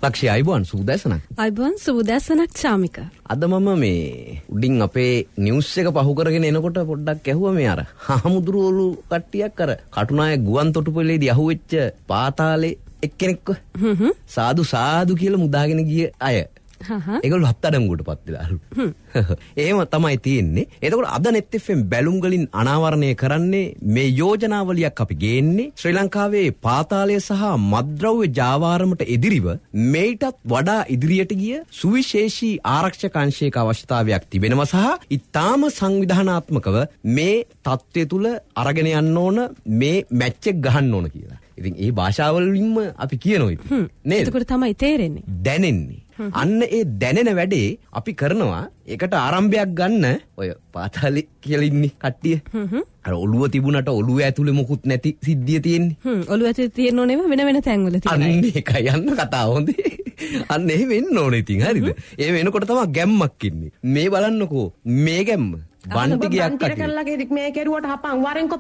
ලක්ෂය අයිබෝන් සුබදැසනක්. අයිබෝන් සුබදැසනක් චාමික. අද මම මේ උඩින් අපේ නිවුස් එක පහු කරගෙන එනකොට පොඩ්ඩක් ඇහුවා මේ අර හාමුදුරුවෝ කට්ටියක් අර කටුනායක ගුවන් තොටුපළේදී අහුවෙච්ච පාතාලේ එක්කෙනෙක්ව සාදු සාදු කියලා මුදාගෙන ගිය අය. ඒගොල්ලෝ හත්අඩංගුවට පත් වෙලාලු. එහෙම තමයි තියෙන්නේ. එතකොට අද net FM බැලුම් වලින් අනාවරණය කරන්නේ මේ යෝජනාවලියක් අපි ගේන්නේ ශ්‍රී ලංකාවේ පාතාලය සහ මත්ද්‍රව්‍ය ජාවාරමට එදිරිව මේටත් වඩා ඉදිරියට ගිය සුවිශේෂී ආරක්ෂක අංශයක අවශ්‍යතාවයක් තිබෙනවා සහ ඊටාම සංවිධානාත්මකව මේ තත්ත්වය තුල අරගෙන යන්න ඕන මේ මැච් එක ගහන්න ඕන කියලා. ඉතින් ඒ භාෂාවලින්ම අපි කියනවා ඉතින් නේද? ඒකට තමයි තේරෙන්නේ. දැනෙන්නේ. අන්න ඒ දැනෙන වැඩේ අපි කරනවා. ඒකට ආරම්භයක් ගන්න ඔය පාතාලේ කියලා ඉන්නේ කට්ටිය. අර ඔළුව තිබුණට ඔළුව ඇතුලේ මොකුත් නැති සිද්ධිය තියෙන්නේ. ඔළුව ඇතුලේ තියෙනව නෙවෙයි වෙන වෙන තැන්වල තියෙනවා. අන්න ඒකයි යන්න කතාව හොඳේ. අන්න එහෙම වෙන්න ඕනේ ඉතින් හරිද? ඒ වෙනකොට තමයි ගැම්මක් ඉන්නේ. මේ බලන්නකෝ මේ ගැම්ම. බන්ටිගයක් කටිය කරලා මේ කෙරුවට හපන් වරෙන්කෝ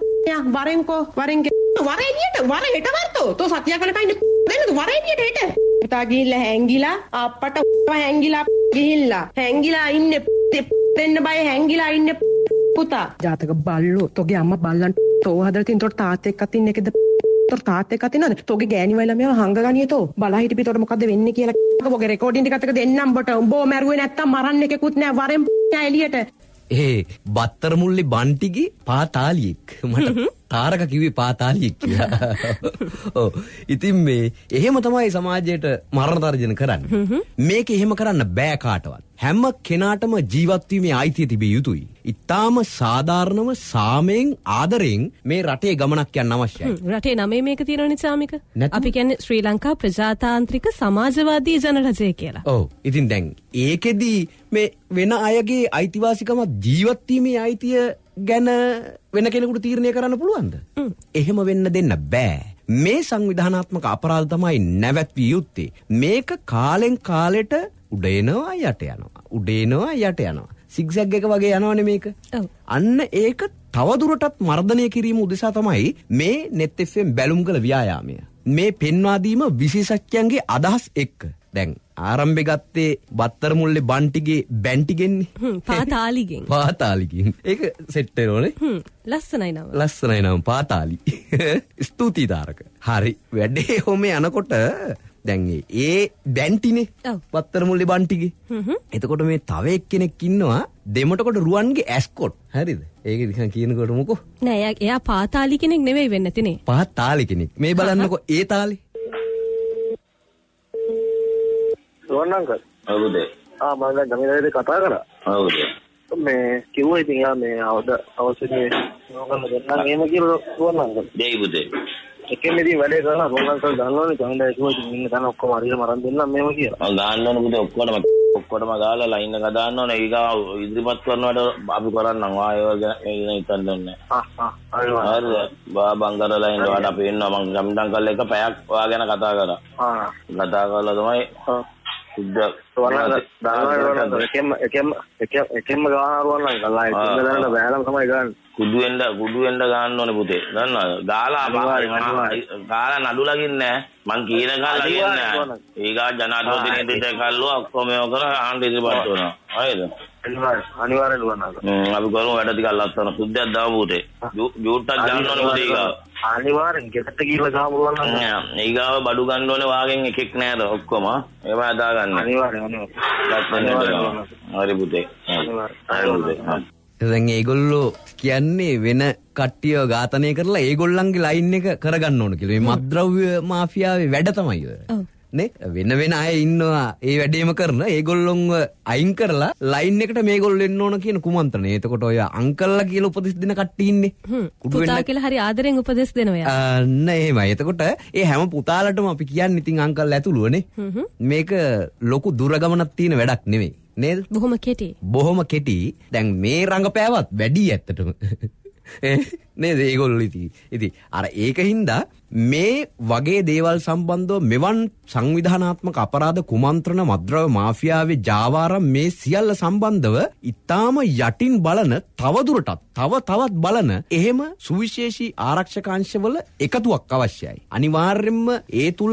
වරෙන්නියට වර හෙට වර්තෝ තෝ සතිය කලට ඉන්නේ වෙනද වරෙන්නියට හෙට පුතා ගිහිල්ලා හැංගිලා අප්පට හැංගිලා ගිහිල්ලා ඉන්නේ දෙන්න බය හැංගිලා ඉන්නේ පුතා ජාතක බල්ලෝ තෝගේ අම්මා බල්ලන් තෝ හදලා තින් තොට තාත්තා එක්කත් ඉන්න එකද තොර තාත්තා එක්කත් ඉන්නවද තෝගේ ගෑණි වයිලා මේව හංගගනිය තෝ බලා හිටපි තොට මොකද්ද වෙන්නේ කියලා ඔබගේ රෙකෝඩින් ටිකත් එක දෙන්නම් බට උඹව මැරුවේ නැත්තම් මරන්න එකකුත් නෑ වරෙන් එළියට ඒ බත්තර මුල්ලේ බන්ටිගේ පාතාලියෙක් මට තාරක කිව්වේ පාතාලියෙක් කියලා. ඔව්. ඉතින් මේ එහෙම තමයි සමාජයට මරණ තර්ජන කරන්නේ. මේක එහෙම කරන්න බෑ කාටවත්. හැම කෙනාටම ජීවත් වීමේ අයිතිය තිබිය යුතුයි. ඊටාම සාධාරණව සාමයෙන් ආදරයෙන් මේ රටේ ගමනක් යන්න අවශ්‍යයි. රටේ නමේ මේක තියෙනවනේ චාමික. අපි කියන්නේ ශ්‍රී ලංකා ප්‍රජාතාන්ත්‍රික සමාජවාදී ජනරජය කියලා. ඔව්. ඉතින් දැන් ඒකෙදි මේ වෙන අයගේ අයිතිවාසිකම ජීවත් වීමේ අයිතිය ගැන වෙන කෙනෙකුට තීරණය කරන්න පුළුවන්ද? එහෙම වෙන්න දෙන්න බෑ. මේ සංවිධානාත්මක අපරාධ තමයි නැවැත්විය යුත්තේ. මේක කාලෙන් කාලෙට උඩ එනවා යට යනවා. උඩ එනවා යට යනවා. සිග්සැග් එක වගේ යනවනේ මේක. අන්න ඒක තවදුරටත් මර්ධනය කිරීම උදෙසා තමයි මේ net FM බැලුම් කළ ව්‍යායාමය. මේ පෙන්වා දීම විශේෂඥයන්ගේ අදහස් එක්ක. දැන් ආරම්භය ගත්තේ බත්තර මුල්ලේ බන්ටිගේ බැන්ටිගෙන්නේ. පාතාලිගෙන්. ඒක සෙට් වෙනෝනේ. ලස්සනයි නම. ලස්සනයි නම පාතාලි. ස්තුතියි තාරක. හරි වැඩේ ඔහොම යනකොට දැන් ඒ බැන්ටිනේ බත්තර මුල්ලේ බන්ටිගේ. එතකොට මේ තව එක්කෙනෙක් ඉන්නවා දෙමටකොට රුවන්ගේ ඇස්කොට්. හරිද? ඒක නිකන් කියනකොට මොකෝ? නෑ එයා පාතාලි කෙනෙක් නෙවෙයි වෙන්න තිනේ. පාතාලි කෙනෙක්. මේ බලන්නකෝ ඒ තාලේ. සෝනංකල් හවුද? මම දැන් ගමේදී කතා කරා. හවුද? මේ කිව්වා ඉතින් යා මේ අවශ්‍යනේ නෝකන්න දෙන්නම් එහෙම කියලා සෝනංකල්. දෙයි පුතේ. එකෙන්දී වැඩේ කරලා සෝනංකල් ගන්නවනේ ගමේදී කිව්වා ඉතින් ඉන්න තන ඔක්කොම හරියට මරන් දෙන්නම් මේව කියලා. ගන්න ඕනේ පුතේ ඔක්කොටම ගාලා ලයින් එක දාන්න ඕනේ. ඊගා ඉදිරිපත් කරනවට අපි කරන්නම් ආයෙ ගැන හිතන්නේ නැහැ. හරිද? බංගර ලයින් වලට අපි එන්නවා මම ගම්ඩංකල් එක පැයක් ඔයා ගැන කතා කරා. කතා කරලා තමයි සුද්දා එකෙම ගානරුවන් නම් කළා ඒක දැනට බෑලම් තමයි ගන්න. කුඩු වෙන්න ගන්න ඕනේ පුතේ. දන්නවද? ගාලා නඩු ලගින්නේ නැහැ. මං කියන ගාලා ලගින්නේ නැහැ. ඊගා ජනාධිපති දෙයට කල්ලුවා ඔක්කොම මේව කරා ආණ්ඩු ඉදිරිපත් වෙනවා. හරිද? අනිවාර්යෙන් දුවනවා. අපි කරමු වැඩ ටිකක් ලස්සන සුද්දයක් දාමු පුතේ. ජූට්ටක් ගන්න ඕනේ පුතේ ඊගා. අනිවාර්යෙන් ගෙදරට ගිහලා ගාමුරුවන් නම් ඊගාව බඩු ගන්න ඕනේ වාගෙන් එකෙක් නෑද ඔක්කොම ඒව හදා ගන්න. අනිවාර්යෙන්. හරි පුතේ. අනිවාර්යෙන්. දැන් ඒගොල්ලෝ කියන්නේ වෙන කට්ටිය ඝාතනය කරලා ඒගොල්ලන්ගේ ලයින් එක කරගන්න ඕන කියලා. මේ මත්ද්‍රව්‍ය මාෆියාවේ වැඩ තමයි ඔය. නේ වෙන අය ඉන්නවා ඒ වැඩේම කරන ඒගොල්ලොන්ව අයින් කරලා ලයින් එකට මේගොල්ලෝ එන්න ඕන කියන කුමන්ත්‍රණය. එතකොට ඔය අංකල්ලා කියලා උපදෙස් දෙන කට්ටිය ඉන්නේ. පුතා කියලා හරි ආදරෙන් උපදෙස් දෙනවා. අන්න එහෙමයි. එතකොට ඒ හැම පුතාලටම අපි කියන්නේ ඉතින් අංකල් ඇතුළුවනේ. මේක ලොකු දුරගමනක් තියෙන වැඩක් නෙවෙයි. නේද? බොහොම කෙටි. දැන් මේ රංගපෑවත් වැඩි ඇත්තටම. නේද? ඒගොල්ලෝ ඉතින් අර ඒකින්ද මේ වගේ දේවල් සම්බන්ධව මෙවන් සංවිධානාත්මක අපරාධ කුමන්ත්‍රණ මත්ද්‍රව්‍ය මාෆියාවේ ජාවාරම් මේ සියල්ල සම්බන්ධව ඊටාම යටින් බලන තවදුරටත් තවත් බලන එහෙම සුවිශේෂී ආරක්ෂක අංශවල එකතුවක් අවශ්‍යයි. අනිවාර්යයෙන්ම ඒ තුල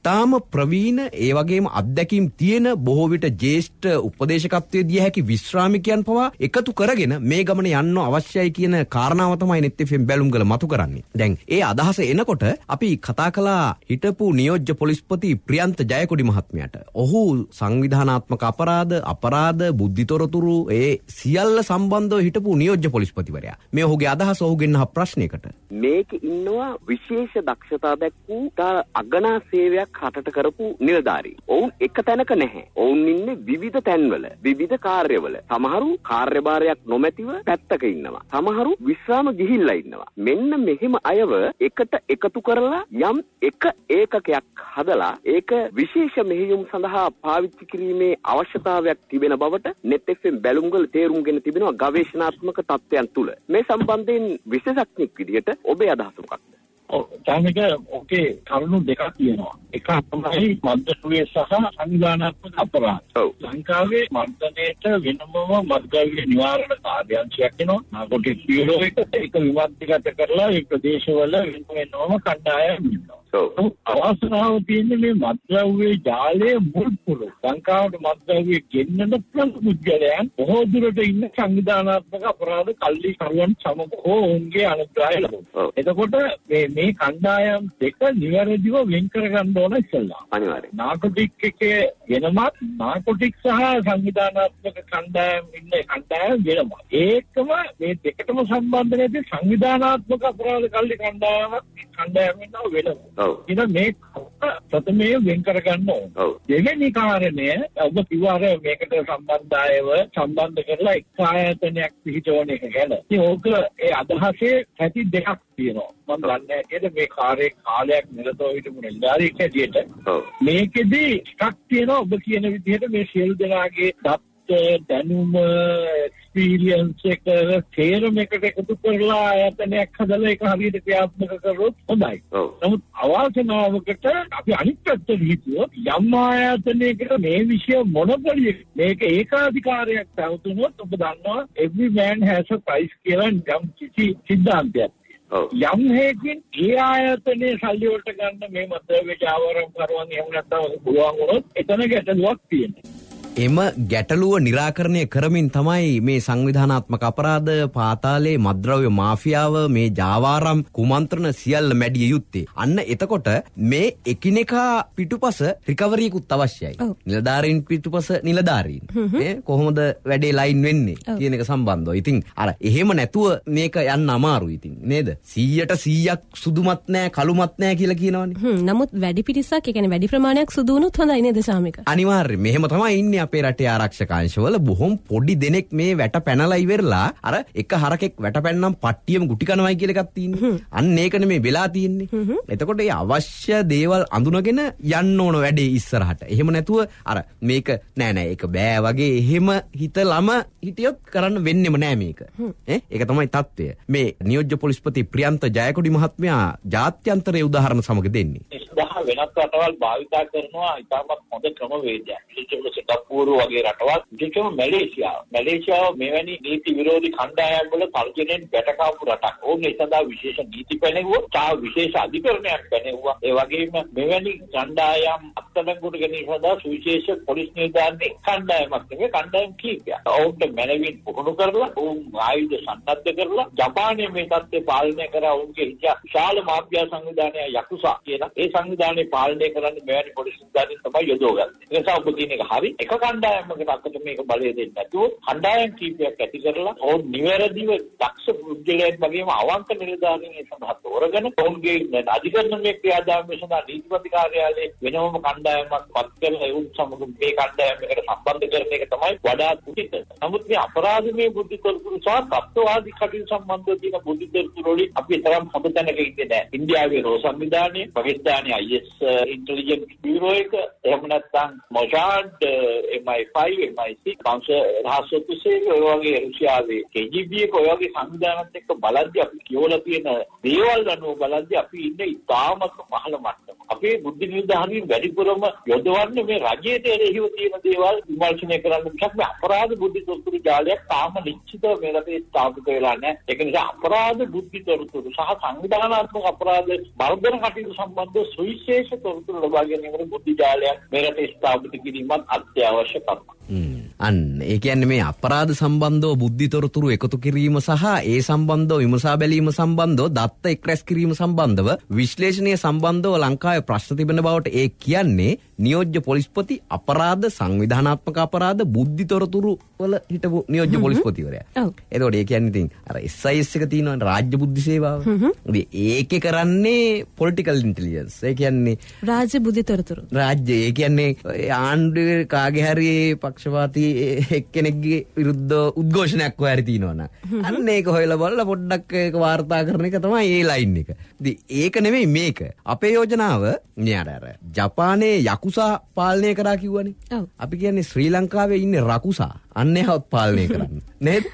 ඊටාම ප්‍රවීණ ඒ වගේම අත්දැකීම් තියෙන බොහෝ විට ජ්‍යෙෂ්ඨ උපදේශකත්වයේ දිය හැකි විශ්‍රාමිකයන් පවා එකතු කරගෙන මේ ගමන යන්න අවශ්‍යයි කියන කාරණාව තමයි net FM බැලුම්ගල මතු කරන්නේ. දැන් ඒ අදහස එනකොට අපි කතා කළා හිටපු නියෝජ්‍ය පොලිස්පති ප්‍රියන්ත ජයකොඩි මහත්මයාට. ඔහු සංවිධානාත්මක අපරාධ බුද්ධිතොරතුරු ඒ සියල්ල සම්බන්ධව හිටපු නියෝජ්‍ය පොලිස්පතිවරයා. මේ ඔහුගේ අදහස ඔහුගෙන් අහ ප්‍රශ්නයකට. මේක ඉන්නවා විශේෂ දක්ෂතා දැක්වූ අගනා සේවයක් රටට කරපු නිලධාරී. ඔවුන් එක තැනක නැහැ. ඔවුන් ඉන්නේ විවිධ තැන්වල, විවිධ කාර්යවල. සමහරු කාර්යභාරයක් නොමැතිව පැත්තක ඉන්නවා. සමහරු විශ්‍රාම ගිහිල්ලා ඉන්නවා. මෙන්න මෙහෙම අයව එකට එකතු කරලා යම් එක ඒකකයක් හදලා ඒක විශේෂ මෙහෙයුම් සඳහා පාවිච්චි කිරීමේ අවශ්‍යතාවයක් තිබෙන බවට net FM බැලුම්ගල තේරුම්ගෙන තිබෙනවා ගවේෂණාත්මක තත්ත්වයන් තුල. මේ සම්බන්ධයෙන් විශේෂඥෙක් විදියට ඔබේ අදහස මොකක්ද? සාමික ඔකේ කරුණු දෙකක් තියෙනවා. එකක් තමයි මද්ද්‍රව්‍ය සහ සංවිධානාත්මක අපරාධ. ලංකාවේ මද්දණයට වෙනමම මද්ද්‍රව්‍ය නිවාරණ කාර්යාංශයක් වෙනවා. නාකොටික් බියුරෝ එක විමර්ශකගත කරලා ඒ ප්‍රදේශවල වෙනම කණ්ඩායම් ඉන්නවා. අවස්ථාව තියෙන්නේ මේ මද්ද්‍රව්‍ය ජාලයේ මුල් පුරු. ලංකාවට මද්ද්‍රව්‍ය ගෙන්නන පුද්ගලයන් බොහෝ දුරට ඉන්න සංවිධානාත්මක අපරාධ කල්ලිකරුවන් සමග ඔවුන්ගේ අනුග්‍රහය ලැබුණා. එතකොට මේ කණ්ඩායම් දෙක නිවැරදිව වෙන් කරගන්න ඕන ඉස්සෙල්ලා. අනිවාර්යයෙන්. නාකොටික් එකේ වෙනමත් නාකොටික් සහ සංවිධානාත්මක කණ්ඩායම් ඉන්න කණ්ඩායම් වෙනම. ඒකම මේ දෙකටම සම්බන්ධ නැති සංවිධානාත්මක අපරාධ කල්ලි කණ්ඩායම් වෙනව වෙනම. ඉතින් මේ ප්‍රථමයෙන් වෙන් කරගන්න ඕන. දෙවෙනි කාරණය ඔබ කිව්වා මේකට සම්බන්ධ කරලා එක් ආයතනයක් පිහිටවන එක ගැන. ඉතින් ඕක ඒ අදහසේ ඇති දෙකක් තියෙනවා. මම දන්නේ නේද මේ කාලයක් නිරතව හිටපු නිලධාරියෙක් හැටියට මේකෙදි එකක් තියෙනවා ඔබ කියන විදිහට මේ සියලු දෙනාගේ දැනුම එක්ස්පීරියන්ස් එක තේරම එකට එකතු කරලා ආයතනයක් හදලා ඒක හරියට ක්‍රියාත්මක කරොත් හොඳයි. නමුත් අවාසනාවකට අපි අනිත් පැත්තට හිතුවොත් යම් ආයතනයකට මේ විෂය මොනොපොලි මේක ඒකාධිකාරයක් තවතුනොත් ඔබ දන්නවා every man has a price කියලා යම් කිසි සිද්ධාන්තයක්. යම් හේකින් ඒ ආයතනයේ සල්ලි වලට ගන්න මේ මද්ද්‍රව්‍ය ජාවාරම් කරවන් එහෙම නැත්නම් පුළුවන් වුණොත් එතන ගැටලුවක් තියෙනවා. එම ගැටලුව निराකරණය කරමින් තමයි මේ සංවිධානාත්මක අපරාධ පාතාලේ මද්ද්‍රව්‍ය මාෆියාව මේ ජාවාරම් කුමන්ත්‍රණ සියල්ල මැඩිය යුත්තේ. අන්න එතකොට මේ එකිනෙකා පිටුපස රිකවරියකුත් අවශ්‍යයි. නිලධාරීන් පිටුපස නිලධාරීන්. කොහොමද වැඩේ ලයින් වෙන්නේ කියන එක සම්බන්ධව. ඉතින් අර එහෙම නැතුව මේක යන්න අමාරුයි ඉතින් නේද? 100% සුදුමත් නැහැ කළුමත් නැහැ කියලා කියනවනේ. නමුත් වැඩි පිරිසක් ඒ කියන්නේ වැඩි ප්‍රමාණයක් සුදු වුණොත් හොඳයි නේද ශාමික? අනිවාර්යයෙන්. මෙහෙම තමයි ඉන්නේ අපේ රටේ ආරක්ෂක අංශවල බොහොම පොඩි දෙනෙක් මේ වැට පැනලා ඉවරලා අර එක හරකෙක් වැට පැන්නම් පට්ටියම ගුටි කනවයි කියලා එකක් තියෙන්නේ. අන්න ඒකනේ මේ වෙලා තියෙන්නේ. එතකොට මේ අවශ්‍ය දේවල් අඳුනගෙන යන්න ඕන වැඩේ ඉස්සරහට. එහෙම නැතුව අර මේක නෑ ඒක බෑ වගේ එහෙම හිතලම හිටියොත් කරන්න වෙන්නෙම නෑ මේක. ඒක තමයි தত্ত্বය. මේ නියෝජ්‍ය පොලිස්පති ප්‍රියන්ත ජයකොඩි මහත්මයා ජාත්‍යන්තරයේ උදාහරණ සමග දෙන්නේ. වෙනත් රටවල් භාවිතා කරනවා ඉතාමත් හොඳ ක්‍රමවේදයක්. විශේෂයෙන්ම සිංගප්පූරු වගේ රටවල්, විශේෂයෙන්ම මැලේසියාව මෙවැනි නීති විරෝධී කණ්ඩායම් වල තර්ජනයෙන් ගැටකාපු රටක්. ඕනේ ඒ සඳහා විශේෂ නීති පැනෙවුවා, තා විශේෂ අධිකරණයක් පැනෙවුවා. ඒ වගේම මෙවැනි කණ්ඩායම් අත්අඩංගුවට ගැනීම සඳහා සුවිශේෂ පොලිස් නිලධාරීන් කණ්ඩායමක් නෙවෙයි කණ්ඩායම් කීපයක්. ඔවුන්ට මැනවින් පුහුණු කරලා, ඔවුන් ආයුධ සන්නද්ධ කරලා, ජපානයේ මේ තත්ත්වය පාලනය කරා ඔවුන්ගේ විශාල මාෆියා සංවිධානය යකුසා කියන ඒ සංවිධානයේ පාලනය කරන්නේ මෙවැනි පොලිස් නිලධාරීන් තමයි යොදවගන්නේ. ඒ නිසා ඔබ කියන එක හරි. එක කණ්ඩායමකට අකට මේක බලය දෙන්නේ නැතුව කණ්ඩායම් කීපයක් ඇති කරලා ඔවුන් නිවැරදිව දක්ෂ පුද්ගලයන් වගේම අවංක නිලධාරීන් ඒ සඳහා තෝරගෙන ඔවුන්ගේ අධිකරණයේ ක්‍රියාදාමය සඳහා නීතිපති කාර්යාලයේ වෙනම කණ්ඩායමක් පත් කරලා ඒ සමග මේ කණ්ඩායමකට සම්බන්ධ කරන එක තමයි වඩාත් උචිත. නමුත් මේ අපරාධමය බුද්ධි තොරතුරු සහ තත්ත්වවාදී කටයුතු සම්බන්ධව තියෙන බුද්ධි තොරතුරු වලින් අපි තරම් හොඳ තැනක ඉන්නේ නැහැ. ඉන්දියාවේ රෝ සංවිධානය, පාකිස්තානයේ IS ඉන්ටෙලිජන්ස් බියුරෝ එක, එහෙම නැත්නම් මොසාඩ්, MI5, MI6, රහස්‍ය සේවය, ඔය වගේ රුසියාවේ KGB එක ඔය වගේ සංවිධානත් එක්ක බලද්දී අපි කියවලා තියෙන දේවල් අනුව බලද්දී අපි ඉන්නේ ඉතාමත් පහළ මට්ටමක. අපේ බුද්ධි නිලධාරීන් වැඩිපුර වැඩිපුරම යොදවන්නේ මේ රජයට එරෙහිව තියෙන දේවල් විමර්ශනය කරන්න මිසක් මේ අපරාධ බුද්ධි තොරතුරු ජාලයක් තාම නිශ්චිතව මේ රටේ ස්ථාපිත වෙලා නැහැ. ඒක නිසා අපරාධ බුද්ධි තොරතුරු සහ සංවිධානාත්මක අපරාධ බර්ධන කටයුතු සම්බන්ධ සුවිශේෂ තොරතුරු ලබා ගැනීමට බුද්ධි ජාලයක් මේ රටේ ස්ථාපිත කිරීමත් අත්‍යවශ්‍ය කරුණක්. අන්න ඒ කියන්නේ මේ අපරාධ සම්බන්ධව බුද්ධි තොරතුරු එකතු කිරීම සහ ඒ සම්බන්ධව විමසා බැලීම සම්බන්ධව දත්ත එක්රැස් කිරීම සම්බන්ධව විශ්ලේෂණය සම්බන්ධව ලංකාවේ ප්‍රශ්න තිබෙන බවට ඒ කියන්නේ නියෝජ්‍ය පොලිස්පති අපරාධ සංවිධානාත්මක අපරාධ බුද්ධි තොරතුරු වල හිටපු නියෝජ්‍ය පොලිස්පතිවරයා. එතකොට ඒ කියන්නේ ඉතින් අර SIS එක තියෙනවා රාජ්‍ය බුද්ධි සේවාව. ඉතින් ඒකේ කරන්නේ පොලිටිකල් ඉන්ටෙලිජන්ස්. ඒ කියන්නේ රාජ්‍ය බුද්ධි තොරතුරු. රාජ්‍ය ඒ කියන්නේ ආණ්ඩුවේ කාගේ හරි පක්ෂපාතී එක්කෙනෙක්ගේ විරුද්ධ උද්ඝෝෂණයක් හොයරි තියෙනවා නම් අන්න ඒක හොයලා බලලා පොඩ්ඩක් ඒක වාර්තා කරන එක තමයි ඒ ලයින් එක. ඉතින් ඒක නෙමෙයි මේක. අපේ යෝජනාව න්යාර ජපානයේ යකුසා පාලනය කරා කිව්වනේ. අපි කියන්නේ ශ්‍රී ලංකාවේ ඉන්නේ රකුසා. අන්න එහවත් පාලනය කරන්න. නේද?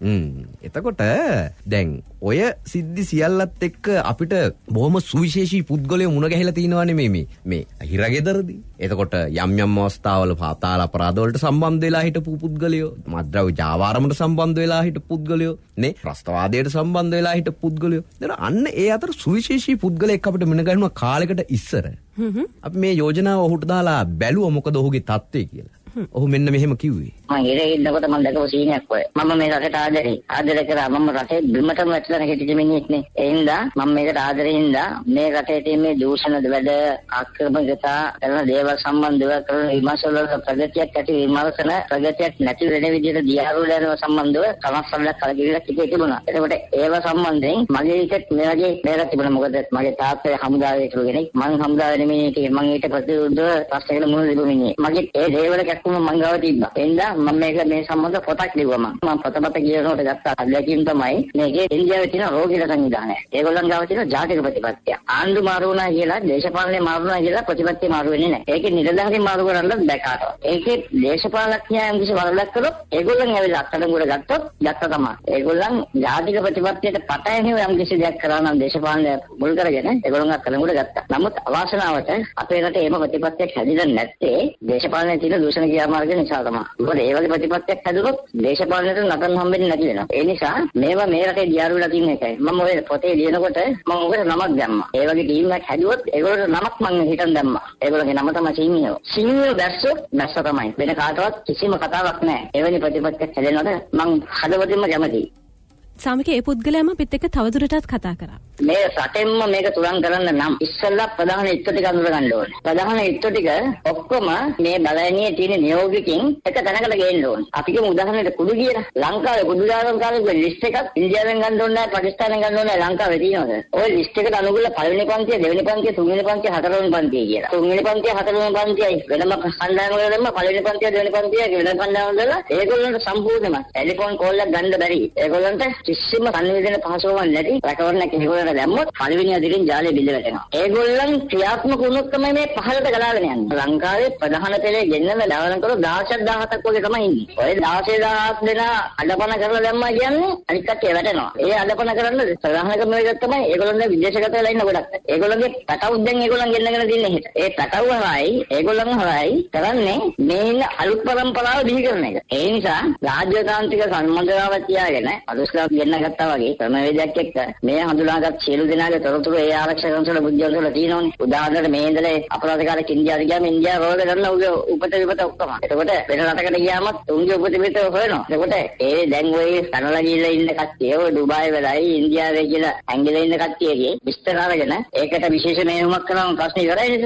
එතකොට දැන් ඔය සිද්ධි සියල්ලත් එක්ක අපිට බොහොම සුවිශේෂී පුද්ගලයෝ මුණ ගැහිලා තිනවනේ මේ හිරගෙදරදී. එතකොට යම් යම් අවස්ථාවල පාතාල අපරාධ වලට සම්බන්ධ වෙලා හිටපු පුද්ගලයෝ, මද්ද්‍රව්‍ය ජාවාරමට සම්බන්ධ වෙලා හිටපු පුද්ගලයෝ, නේ ප්‍රස්තවාදයට සම්බන්ධ වෙලා හිටපු පුද්ගලයෝ. දැන් අන්න ඒ අතර සුවිශේෂී පුද්ගලයෙක් අපිට මුණ ගැහුණා කාලයකට ඉස්සර. අපි මේ යෝජනාව ඔහුට දාලා බැලුවා මොකද ඔහුගේ තත්ත්වය කියලා. ඔහු මෙන්න මෙහෙම කිව්වේ. මම ඉරේ ඉන්නකොට මම දැකපු සීනයක් ඔය. මම මේ රටට ආදරේ කරා. මම රටේ බිමටම වැටලා හිටිච්ච මිනිහෙක් නේ. ඒ හින්දා මම මේකට ආදරේ හින්දා මේ රටේ තියෙන මේ දූෂණ වැඩ ආක්‍රමණකතා කරන දේවල් සම්බන්ධව කරන විමර්ශන වල ප්‍රගතියක් ඇති විමර්ශන ප්‍රගතියක් නැති වෙන විදිහට දියාරුල යනවා සම්බන්ධව කමස්සල්ලක් කලකිරීමක් තිබුණා. එතකොට ඒව සම්බන්ධයෙන් මගේ එකත් මේ වගේ මේක තිබුණා. මොකද මගේ තාත්තා හමුදාවේ ඉතුරු කෙනෙක්. මං හමුදාවේ නෙමෙයි මං ඊට ප්‍රතිවිරුද්ධව ප්‍රශ්නයකට මුහුණ දෙපු මිනිහෙක්. මගේ ඒ දේවල් මං ගාව තිබ්බා. එන්දා මම මේක මේ සම්බන්ධ පොතක් ලිව්වා මම පොතපත කියනකොට ගත්ත අත්දැකීම් තමයි මේකේ ඉන්දියාවේ තියෙන රෝගීල සංවිධානය. ඒගොල්ලන් ගාව තියෙන ජාතික ප්‍රතිපත්තිය. ආණ්ඩු මාරු වුණා කියලා දේශපාලනේ මාරු වුණා කියලා ප්‍රතිපත්තිය මාරු වෙන්නේ නැහැ. ඒකේ නිලධාරීන් මාරු කරන්න බැකාට. ඒකේ දේශපාලඥයන් කිසි වරදක් කළොත් ඒගොල්ලන් ඇවිල්ලා අත්අඩංගුවට ගත්තොත් ගත්ත තමයි. ඒගොල්ලන් ජාතික ප්‍රතිපත්තියට පටහැනිව යම් කිසි දෙයක් කරා නම් දේශපාලනය මුල් කරගෙන ඒගොල්ලන් අත්අඩංගුවට ගත්තා. නමුත් අවාසනාවට අපේ රටේ එහෙම ප්‍රතිපත්තියක් හැදිලා නැත්තේ දේශපාලනයේ තියෙන දූෂණ මාර්ග නිසා තමයි. මොකද ඒ වගේ ප්‍රතිපත්තියක් හැදුනොත් දේශපාලනයට නටන්න හම්බෙන්නේ නැති වෙනවා. ඒ නිසා මේවා මේ රටේ දියාරු වෙලා තියෙන එකයි. මම ඔය පොතේ ලියනකොට මම ඔකට නමක් දැම්මා. ඒ වගේ ටීම් එකක් හැදුවොත් ඒගොල්ලෝ නමක් මම හිතන් දැම්මා. ඒගොල්ලෝගේ නම තමයි සිංහියෝ. සිංහියෝ දැස්සොත් දැස්ස තමයි. වෙන කාටවත් කිසිම කතාවක් නැහැ. එවැනි ප්‍රතිපත්තියක් හැදෙනකොට මම හදවතින්ම කැමතියි. සාමික ඒ පුද්ගලයාම පිට එක්ක තවදුරටත් කතා කරා. මේ රටෙන්ම මේක තුරන් කරන්න නම් ඉස්සෙල්ලා ප්‍රධාන ඉත්තු ටික අඳුර ගන්න ඕනේ. ප්‍රධාන ඉත්තු ටික ඔක්කොම මේ බලයනියේ තියෙන නියෝගිකින් එක තැනකට ගේන්න ඕනේ. අපි කියමු උදාහරණයක් කුඩු කියලා. ලංකාවේ කුඩු දාන කාලේ ලිස්ට් එකක් ඉන්දියාවෙන් ගන්න ඕනේ නැහැ, පාකිස්තානෙන් ගන්න ඕනේ නැහැ, ලංකාවේ තියෙනවා. ওই ලිස්ට් එකට අනුගුල පළවෙනි පන්තිය, දෙවෙනි පන්තිය, තුන්වෙනි පන්තිය, හතරවෙනි පන්තිය කියලා. තුන්වෙනි පන්තිය, හතරවෙනි පන්තියයි වෙනම කණ්ඩායම වල දැම්ම පළවෙනි පන්තිය, දෙවෙනි පන්තිය වෙනම කණ්ඩායම වල ඒගොල්ලන්ට සම්පූර්ණයෙන්ම ටෙලිෆෝන් කෝල් එකක් ගන්න බැරි. ඒගොල්ලන්ට කිසිම සංවේදන පහසුවක් නැති රැකවරණයක් ඒගොල්ලන්ට දැම්මොත් පළවෙනි අදිරින් ජාලේ බිඳ වැටෙනවා. ඒගොල්ලන් ක්‍රියාත්මක වුණොත් තමයි මේ පහළට ගලාගෙන යන්නේ. ලංකාවේ ප්‍රධාන පෙළේ ගෙන්නන දාවන කරු 16000ක් වගේ තමයි ඉන්නේ. ඔය 16000 දෙනා අඩපණ කරලා දැම්මා කියන්නේ අනිත් කට්ටිය වැටෙනවා. ඒ අඩපණ කරන්න ප්‍රධාන ක්‍රම එක තමයි ඒගොල්ලන් විදේශගත වෙලා ඉන්න ගොඩක්. ඒගොල්ලන්ගේ පැටවුත් දැන් ඒගොල්ලන් ගෙන්නගෙන තින්නේ හෙට. ඒ පැටව හරයි ඒගොල්ලන් හරයි කරන්නේ මේ ඉන්න අලුත් පරම්පරාව බිහි කරන එක. ඒ නිසා රාජ්‍යතාන්ත්‍රික සම්බන්ධතාවක් තියාගෙන අලුස්ලා ගෙන්න ගත්තා වගේ ක්‍රමවේදයක් එක්ක මේ හඳුනාගත් සියලු දෙනාගේ තොරතුරු ඒ ආරක්ෂක සංසල බුද්ධිවල තියෙනවනේ. උදාහරණයක් මේ ඉඳලා අපරාධකාරක ඉන්දියාවට ගියාම ඉන්දියාව රෝග කරන උගේ උපත විපත ඔක්කොම. එතකොට වෙන රටකට ගියාම උන්ගේ උපත විපත හොයනවා. එතකොට ඒ දැන් ඔය කනලා ගිහලා ඉන්න කට්ටිය ඔය ඩුබායි වෙලයි ඉන්දියාවේ කියලා ඇංගිලා ඉන්න කට්ටියගේ විස්තර අරගෙන ඒකට විශේෂ මෙහෙයුමක් කරන ප්‍රශ්න ඉවරයි නේද?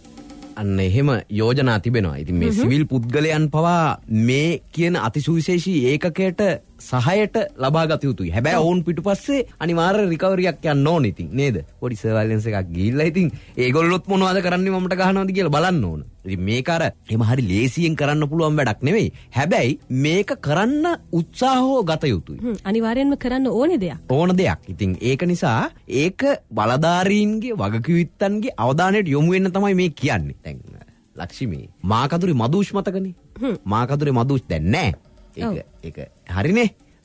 අන්න එහෙම යෝජනා තිබෙනවා. ඉතින් මේ සිවිල් පුද්ගලයන් පවා මේ කියන අතිසුවිශේෂී ඒකකයට සහයට ලබා ගත යුතුයි. හැබැයි ඔවුන් පිටුපස්සේ අනිවාර්ය රිකවරියක් යන්න ඕන ඉතින් නේද? පොඩි සර්වයිලන්ස් එකක් ගිහිල්ලා ඉතින් ඒගොල්ලොත් මොනවද කරන්නේ මමට ගහනවද කියලා බලන්න ඕන. ඉතින් මේක අර එහෙම හරි ලේසියෙන් කරන්න පුළුවන් වැඩක් නෙවෙයි. හැබැයි මේක කරන්න උත්සාහව ගත යුතුයි. අනිවාර්යෙන්ම කරන්න ඕනේ දෙයක්. ඕන දෙයක්. ඉතින් ඒක නිසා ඒක බලධාරීන්ගේ වගකීම්ත්තන්ගේ අවධානයට යොමු වෙන්න තමයි මේ කියන්නේ. දැන් ලක්ෂ්මී මාකදුරේ මදුෂ් මතකනේ. මාකදුරේ මදුෂ් දැන් නැහැ. ඒක හරිනේ.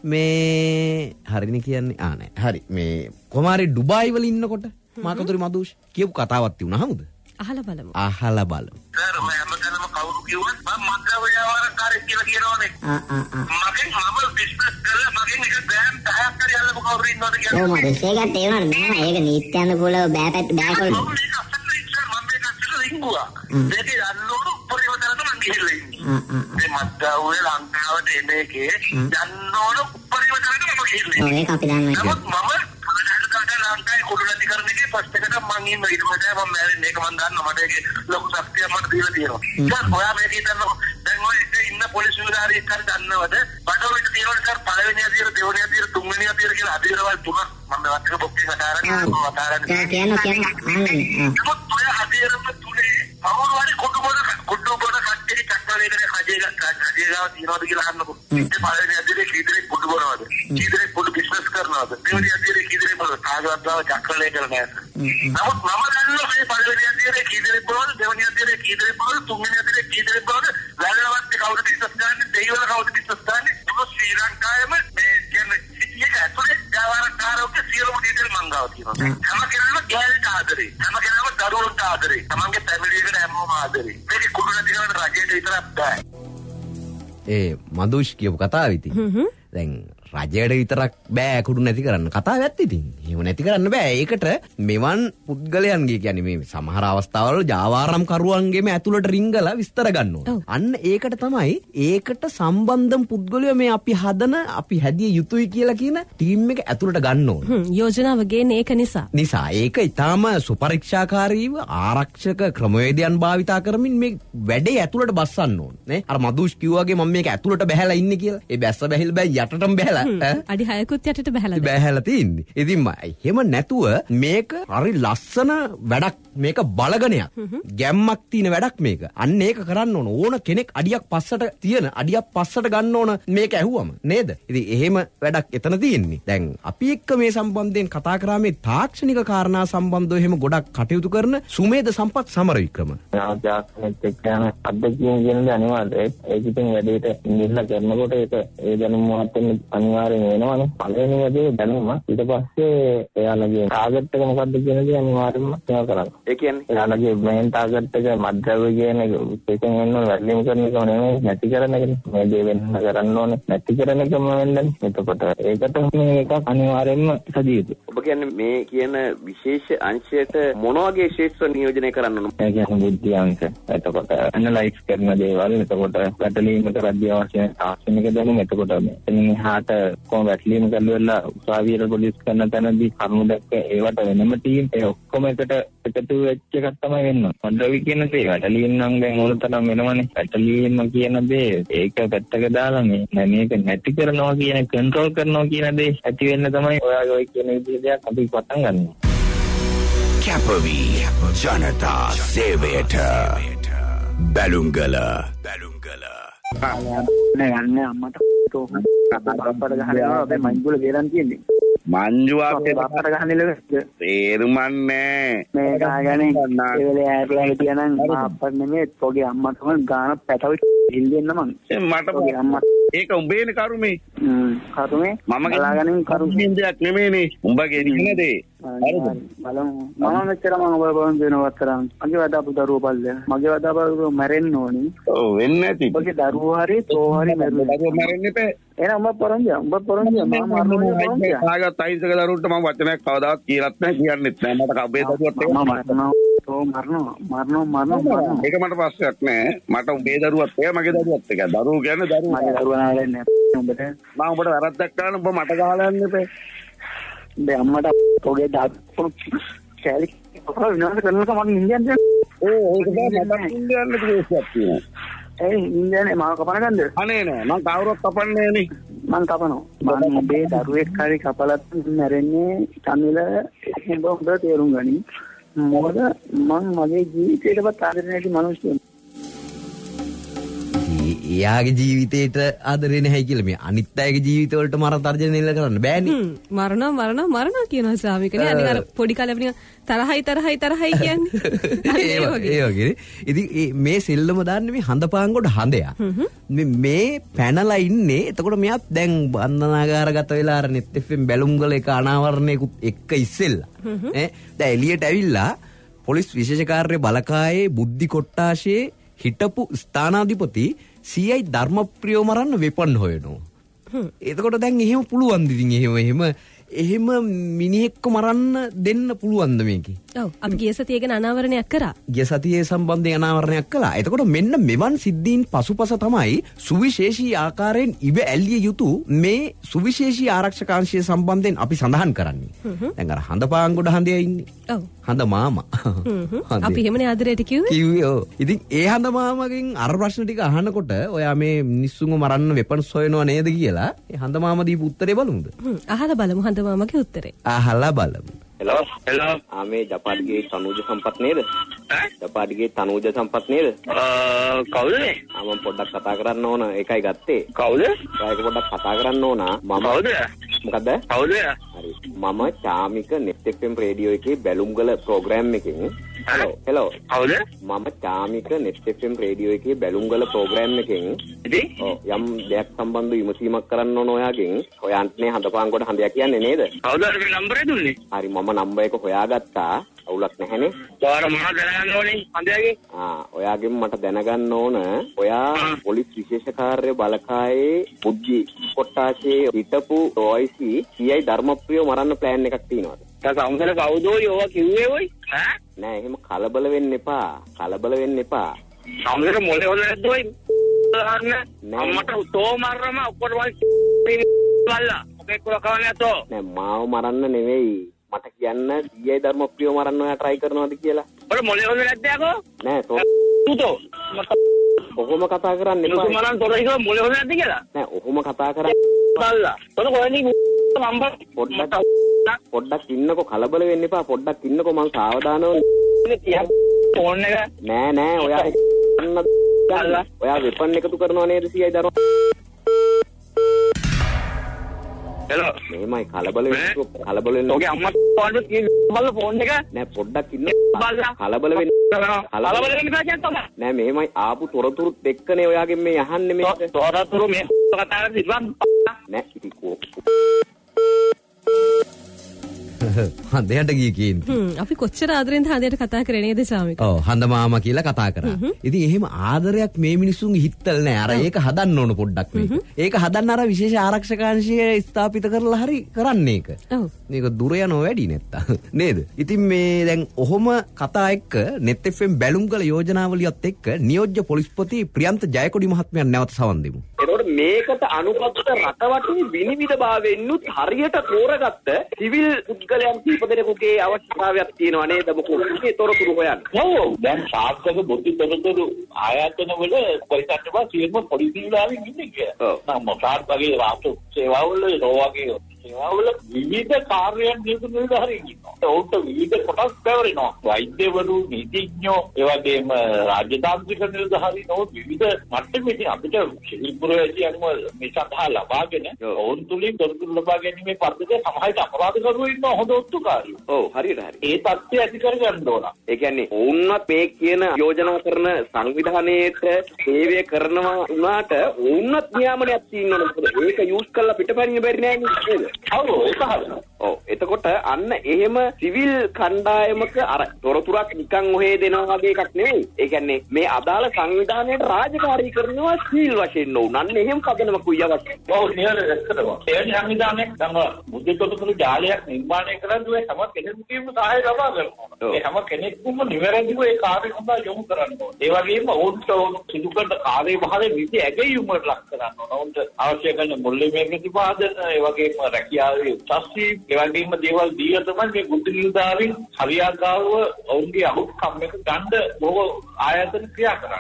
මේ හරිනේ කියන්නේ නෑ. හරි මේ කොමාරි ඩුබායි වල ඉන්නකොට මාකදුරේ මදුෂ් කියපු කතාවක් තියුණා හමුද? අහලා බලමු. අහලා බලමු. සර් මම හැමතැනම කවුරු කිව්වත් මම මද්ද්‍රව්‍ය ව්‍යාපාරකාරයෙක් කියලා කියනවනේ. මම බිස්නස් කරලා මගෙන් එක ග්‍රෑම් 10ක් හරි අල්ලපු කවුරු ඉන්නවද කියලා. ඔව් මට ඉස්සෙල්ලා තේරුණා නෑ. ඒක නීත්‍යානුකූලව බෑකොල්ල. මම මේක අල්ලුණු පරිවර්තනකට මං ගිහිල්ලා ඉන්නේ. මේ මද්ද්‍රව්‍ය ලංකාවට එන එකේ යන්නෝන පරිවර්තනකට මම ගිහිල්ලා ඉන්නේ. ඒක අපි දන්නවා. නමුත් මම ලංකාවේ කුඩු නැති කරන එකේ ෆස්ට් එකට මං ඉන්න ඊට පස්සේ මම මැරෙන්නේ. ඒක මං දන්නවා. මට ඒකේ ලොකු ශක්තියක් මට දීලා තියෙනවා. දැන් ඔයා මේකේ දැන් ඔය ඉන්න පොලිස් නිලධාරියෙක් හරි දන්නවද? බඩවලට තියෙනවා සර් පළවෙනි අදියර දෙවෙනි අදියර තුන්වෙනි අදියර කියලා අදියරවල් තුනක් මම වත්තක පොක්කේ කතාරන්නේ නමුත් ඔය අදියරම තුනේ කවුරු හරි කුඩු බොන කට්ටිය චක්‍රලේකනේ කජේ ගාව තියනවද කියලා අහන්නකො. ඉතින් පළවෙනි අදියරේ කීදරේ කුඩු බොනවද? කීදරේ කුඩු බිස්නස් කරනවද? දෙවෙනි අදියරේ කීදරේ බල කාගවත් ගාව චක්‍රලේකර නෑ. නමුත් මම දන්නවා මේ පළවෙනි අදියරේ කීදරේ බොනවද? දෙවෙනි අදියරේ කීදරේ බොනවද? තුන්වෙනි අදියරේ කීදරේ බොනවද? වැලවත් කවුරු බිස්නස් කරන්නේ? දෙයිවල කවුරු බිස්නස් කරන්නේ? මොකද ශ්‍රී ලංකාවේම මේ කියන්නේ සිටියක ඇතුලේ ගාවරකාරෝගේ සියලුම ඩීටේල් මංගාව තියෙනවා. හැම කෙනාම ගෑල්ට ආදරේ. හැම කෙනාම දරුවන්ට ආදරේ. තමන්ගේ ෆැමිලි එකට හැමෝම ආදරේ. මේක කුඩු නැති කරන රජයට විතරක් බෑ. ඒ මදුෂ් කියපු කතාව ඉතින්. දැන් රජයට විතරක් බෑ කුඩු නැති කරන්න. කතාව ඇත්ත ඉතින්. එහෙම නැති කරන්න බෑ. ඒකට මෙවන් පුද්ගලයන්ගේ කියන්නේ මේ සමහර අවස්ථාවල ජාවාරම් කරුවන්ගේම ඇතුළට රිංගලා විස්තර ගන්න ඕන. අන්න ඒකට තමයි ඒකට සම්බන්ධම් පුද්ගලයෝ මේ අපි හැදිය යුතුයි කියලා කියන ටීම් එක ඇතුළට ගන්න ඕන. යෝජනාව ගේන්නේ ඒක නිසා. ඒක ඊටාම සුපරීක්ෂාකාරීව ආරක්ෂක ක්‍රමවේදයන් භාවිතා කරමින් මේ වැඩේ ඇතුළට බස්සන්න ඕන. නේ? අර මදුෂ් කිව්වාගේ මම මේක ඇතුළට බහැලා ඉන්නේ කියලා. ඒ බැස්ස බැහිලා බෑ යටටම බහැලා අඩි 6කුත් යටට බහැලා තියෙන්නේ. ඉතින් එහෙම නැතුව මේක හරි ලස්සන වැඩක්. මේක බලගණයක්. ගැම්මක් තියෙන වැඩක් මේක. අන්න ඒක කරන්න ඕන. ඕන කෙනෙක් අඩියක් පස්සට ගන්න ඕන මේක ඇහුවම නේද? ඉතින් එහෙම වැඩක් එතන තියෙන්නේ. දැන් අපි එක්ක මේ සම්බන්ධයෙන් කතා කරා මේ තාක්ෂණික කාරණා සම්බන්ධව එහෙම ගොඩක් කටයුතු කරන සුමේද සම්පත් සමරවික්‍රම. ආජාක්නෙත් එක්ක යන අධ්‍යක්ෂකයන් කියන්නේ අනිවාර්යයි. ඒක ඉතින් වැඩේට නිල්ල කරනකොට ඒක ඒ දැනුම මහත්වෙන්න අනිවාර්යෙන් වෙනවනේ. පළවෙනි වැඩේ දැනුම. ඊට පස්සේ එයාලගේ ටාගට් එක මොකක්ද කියන දේ අනිවාර්යෙන්ම ඒවා කරන්න. ඒ කියන්නේ එයාලගේ මේන් ටාගට් එක මද්ද්‍රව්‍ය කියන එක ඒකෙන් වෙන්න වැඩිම කරන එක නෙමෙයි නැති කරන එකනේ. මේ දේ වෙන්න කරන්න ඕනේ. නැති කරන එකම වෙන්නේ. එතකොට ඒකට මේ එකක් අනිවාර්යෙන්ම සදිය යුතුයි. ඔබ කියන්නේ මේ කියන විශේෂ අංශයට මොන වගේ ශේෂ්ත්‍ර නියෝජනය කරන්න ඕන? ඒ කියන්නේ බුද්ධි අංශ. එතකොට ඇනලයිස් කරන දේවල්. එතකොට පැටලීමට රාජ්‍ය අවශ්‍ය තාක්ෂණික දැනුම. එතකොට එතනින් එහාට කොහොම වැටලීම කරලා උසාවියට පොලිස් කරන තැනදී කරුණු දැක්ක ඒවට වෙනම ටීම් ඒ ඔක්කොම එකට එකතු වෙච්ච එකක් තමයි වෙන්නේ. මද්ද්‍රව්‍ය කියන දේ වැටලීම් නම් දැන් ඕනතරම් වෙනවනේ. වැටලීම කියන දේ ඒක පැත්තක දාලා මේක නැති කරනවා කියන කන්ට්‍රෝල් කරනවා කියන දේ ඇති වෙන්න තමයි ඔය කියන විදිහට අපි පටන් ගන්න. කැපවි ජනතා සේවයට බැලුම්ගල යන්න අම්මට බාප්පට ගහනවා අපේ මංජුල ගේරන් තියෙන්නේ. මංජුවාගේ බාප්පට ගහන්නේ තේරුමන්නේ මේ ගාගනේ ඒ වෙලේ ඇටලා හිටියනම් බාප්පට නෙමෙයි ඔගේ අම්මට තමයි ගාන පැටව හිල්ලෙන්න මං මට ඔගේ අම්මා ඒක උඹේනේ කරුමේ කරුමේ මම ගාගනේ කරුමේ දෙයක් නෙමෙයිනේ උඹගේ නිහනදේ හරිද බලමු මම මෙච්චර මම ඔබ බලන් දෙනවා තරම් මගේ වදාපු දරුවෝ බල්ලේ මගේ වදාපු මැරෙන්න ඕනි ඔව් වෙන්නේ නැති ඔගේ දරුවෝ හරි තෝ හරි මැරෙන්න එපා එහෙනම් උඹ පොරොන්දියා මම මරන්නේ කාගත් අහිංසක දරුවන්ට මම වචනයක් කවදාවත් කියලාත් නැහැ කියන්නෙත් නැහැ මට කබේ දරුවත් ඒක මරනවා ඒක මට ප්‍රශ්නයක් නැහැ මට උඹේ දරුවත් එක මගේ දරුවත් එක දරුවෝ කියන්නේ දරුවෝ මගේ දරුවා නාලන්නේ උඹට මම උඹට වැරද්දක් කරන්න උඹ මට ගහලා යන්න එපා බෑ අම්මට ඔගේ දාපු කැලි කොහොම විනාශ කරනවා මම ඉන්දියන් ඒක තමයි මට ඉන්දියන් ප්‍රදේශයක් තියෙනවා ඒ ඉන්දියන් මාව කපන ගන්නද අනේ නෑ මම කවුරුත් කපන්නේ නෑනේ මම කපනවා මම ඔබේ දරුවෙක් හරි කපලත් මැරෙන්නේ තමිල හොඳ තේරුම් ගනි මොකද මම මගේ ජීවිතේටවත් ආදරේ නැති මිනිස්සු එයාගේ ජීවිතේට ආදරේ නැහැ කියලා මේ අනිත් අයගේ ජීවිතවලට මර තර්ජන නෙල්ල කරන්න බෑනේ. මරනවා කියනවා ශ්‍රාමිකනේ. අනික අර පොඩි කාලේ අපිට තරහයි කියන්නේ. ඒ වගේ. ඉතින් මේ සෙල්ලම දාන්නේ මේ හඳපාංගොඩ හඳයා. මේ පැනලා ඉන්නේ. එතකොට මෙයාත් දැන් බන්ධනාගාරගත වෙලා අර net FM බැලුම්ගල එක අනාවරණයකුත් එක්ක ඉස්සෙල්ලා. දැන් එළියට ඇවිල්ලා පොලිස් විශේෂ කාර්ය බලකායේ බුද්ධි කොට්ටාශයේ හිටපු ස්ථානාධිපති CI ධර්මප්‍රියව මරන්න වෙපන් හොයනවා. එතකොට දැන් එහෙම පුළුවන්ද ඉතින් එහෙම මිනිහෙක්ව මරන්න දෙන්න පුළුවන්ද මේකේ? ඔව් අපි ගිය සතියේ ගැන අනාවරණයක් කරා. ගිය සතියේ සම්බන්ධයෙන් අනාවරණයක් කළා. එතකොට මෙන්න මෙවන් සිද්ධීන් පසුපස තමයි සුවිශේෂී ආකාරයෙන් ඉව ඇල්ලිය යුතු මේ සුවිශේෂී ආරක්ෂක අංශය සම්බන්ධයෙන් අපි සඳහන් කරන්නේ. දැන් අර හඳපාංගොඩ හඳේ ඉන්නේ. ඔව්. හඳ මාමා. අපි එහෙමනේ ආදරයට කිව්වේ. කිව්වේ ඔව්. ඉතින් ඒ හඳ මාමගෙන් අර ප්‍රශ්න ටික අහනකොට ඔයා මේ මිනිස්සුන්ව මරන්න වෙපන්ස් හොයනව නේද කියලා ඒ හඳ මාමා දීපු උත්තරේ බලමුද? අහලා බලමු හඳ මාමාගේ උත්තරේ. අහලා බලමු. හෙලෝ මේ ජපාඩිගේ තනූජ සම්පත් නේද? ජපාඩිගේ තනූජ සම්පත් නේද? කවුද? මම පොඩ්ඩක් කතා කරන්න ඕන ඒකයි ගත්තේ. කවුද? ඒක පොඩ්ඩක් කතා කරන්න ඕන. මම කවුද? මොකද්ද? කවුද? හරි. මම චාමික net FM රේඩියෝ එකේ බැලුම්ගල ප්‍රෝග්‍රෑම් එකකින් හෙලෝ කවුද? මම චාමික net FM රේඩියෝ එකේ බැලුම්ගල ප්‍රෝග්‍රෑම් එකකින් ඉතින් යම් දෙයක් සම්බන්ධව විමසීමක් කරන්න ඕන ඔයාගෙන්. ඔයාන්ටනේ හඳපාංගොඩ හඳියා කියන්නේ නේද? කවුද මේ නම්බරේ දුන්නේ? හරි මම නම්බර් එක හොයාගත්තා. අවුලක් නැහැනේ. ඔයාලා මොනවද දැනගන්න ඕනේ හඳයාගේ? ඔයාගෙන් මට දැනගන්න ඕන ඔයා පොලිස් විශේෂ කාර්ය බලකායේ බුද්ධි කොට්ටාශයේ හිටපු OIC CI ධර්මප්‍රියව මරන්න ප්ලෑන් එකක් තියෙනවද? සම්සල කවුදෝ යෝවා කිව්වේ ඔයි? නෑ එහෙම කලබල වෙන්න එපා. කලබල වෙන්න එපා. සම්සල මොලේ හොද නැද්ද ඔයි? අම්මට තෝ මරරම ඔක්කොට වල් බල්ලා. ඔකේ කොල කවන්නේ නැතෝ. නෑ මාව මරන්න නෙවෙයි. මට කියන්න CI ධර්මප්‍රියව මරන්න ඔයා try කරනවද කියලා. ඔර මොලේ හොද නැද්ද යකෝ? නෑ තෝ. ඔහොම කතා කරන්න එපා. මරන්න තොර ඉතල මොලේ හොද නැද්ද කියලා? නෑ ඔහොම කතා කරන්න බල්ලා. තොර කොහෙන්ද නම්බර් පොඩ්ඩක් ඉන්නකෝ කලබල වෙන්න එපා. පොඩ්ඩක් ඉන්නකෝ මං සාවධානව ෆෝන් එක නෑ ඔයා වෙපන් එකතු කරනවා නේද CI ධර්ම? හෙලෝ මේමයි කලබල වෙන්න ඔගේ අම්මා ෆෝන් එක බල්ලා ෆෝන් එක නෑ පොඩ්ඩක් ඉන්න බල්ලා කලබල වෙන්න තමයි නෑ මේමයි ආපු තොරතුරුත් එක්කනේ ඔයාගෙන් මේ අහන්නේ මේක තොරතුරු මේ කතා කරලා ඉතින් නෑ ඉතින් හඳයට ගිය කියන්නේ. අපි කොච්චර ආදරෙන්ද හඳයට කතා කරේ නේද චාමික? ඔව් හඳ මාමා කියලා කතා කරා. ඉතින් එහෙම ආදරයක් මේ මිනිස්සුන්ගේ හිතල් නෑ. අර ඒක හදන්න ඕන පොඩ්ඩක් මේක. ඒක හදන්න අර විශේෂ ආරක්ෂකාංශය ස්ථාපිත කරලා හරි කරන්නේ ඒක. ඔව්. මේක දුර යනවා වැඩි නැත්තම් නේද? ඉතින් මේ දැන් ඔහොම කතා එක්ක net FM බැලුම්ගල යෝජනාවලියත් එක්ක නියෝජ්‍ය පොලිස්පති ප්‍රියන්ත ජයකොඩි මහත්මයා නැවත සවන් දෙමු. එතකොට මේකට අනුකම්පිත රටවටේ විනිවිදභාවයෙන්නුත් හරියට තෝරගත්ත සිවිල් පුද්ගලයන් කීප දෙනෙකුගේ අවශ්‍යතාවයක් තියෙනවා නේද? මොකද මේ තොරතුරු හොයන්න. ඔව් දැන් සාර්ථක බුද්ධි තොරතුරු ආයතන වල පරිසරව සියලුම පොලිසිය විලාවින් ඉන්නේ කියලා. නම් මොකාත් වගේ රාष्ट्र සේවාවල රෝවාගේ සේවාවල විවිධ කාර්යයන් නිරතව ඉන්නවා. ඒකට විවිධ කොටස් පැවරෙනවා. වෛද්‍යවරු, නීතිඥයෝ, ඒ වගේම රාජතාන්ත්‍රික නිලධාරීනෝ විවිධ මට්ටමේ අපිට සිවිල් පුරවැසියන්ව මේ සඳහා ලබාගෙන ඔවුන් තුලින් තොරතුරු ලබා ගැනීමේ පද්ධතිය සමාජයට අපරාධකරුවෝ ඉන්න හොඳ ඔත්තුකාරයෝ. ඔව් හරියට හරි. ඒ තත්ත්වය ඇති කර ගන්න ඕන. ඒ කියන්නේ ඔවුන්වත් මේ කියන යෝජනා කරන සංවිධානයේට සේවය කරනවා වුණාට ඔවුන්වත් නියාමනයක් තියෙනවා. මොකද ඒක යූස් කරලා පිටපැනිය බැරි නෑ නේද? ඔව් ඒක හරියි. ඔව් එතකොට අන්න එහෙම සිවිල් කණ්ඩායමක අර තොරතුරක් නිකන් ඔහේ දෙනවා වගේ එකක් නෙවෙයි. ඒ කියන්නේ මේ අදාළ සංවිධානයට රාජකාරී කරනවා සීල් වශයෙන් නෝන. අන්න එහෙම කදනම කුයවක්. ඔව් නියම දැක්කනවා. ඒ සංවිධානයක් තමයි බුද්ධ තොරතුරු ජාලයක් නිර්මාණය කරන්නේ හැම කෙනෙකුගේම සහාය ලබා ගන්නවා. ඒ හැම කෙනෙකුම නිවැරදිව ඒ කාර්යය සඳහා යොමු කරන්න ඕනේ. ඒ වගේම ඔවුන්ට සිදු කරන කාර්යභාරයේ විදි ඇගයීමකට ලක් කරන්න ඕන. ඔවුන්ට අවශ්‍ය කරන මුල්‍යමය ප්‍රතිපාදන, ඒ වගේම රැකියාවේ උත්සාහී, ඒ වගේම දේවල් දීලා තමයි මේ බුද්ධ නිලධාරීන් හරියාකාරව ඔවුන්ගේ අහුම්කම් එක ගන්න බොහෝ ආයතන ක්‍රියා කරන්නේ.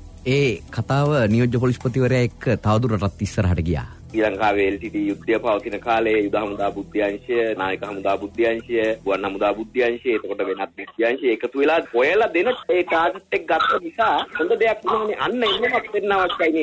ඒ කතාව නියෝජ්‍ය පොලිස්පතිවරයා එක්ක තවදුරටත් ඉස්සරහට ගියා. ශ්‍රී ලංකාවේ LTT යුද්ධය පවතින කාලේ යුද හමුදා බුද්ධ්‍යංශය, නායක හමුදා බුද්ධ්‍යංශය, ගුවන් හමුදා බුද්ධ්‍යංශය, එතකොට වෙනත් බුද්ධ්‍යංශය එකතු වෙලා හොයලා දෙන ඒ ටාගට් එක ගත්ත නිසා හොඳ දෙයක් වුණානේ. අන්න එහෙමත් වෙන්න අවශ්‍යයි නේද?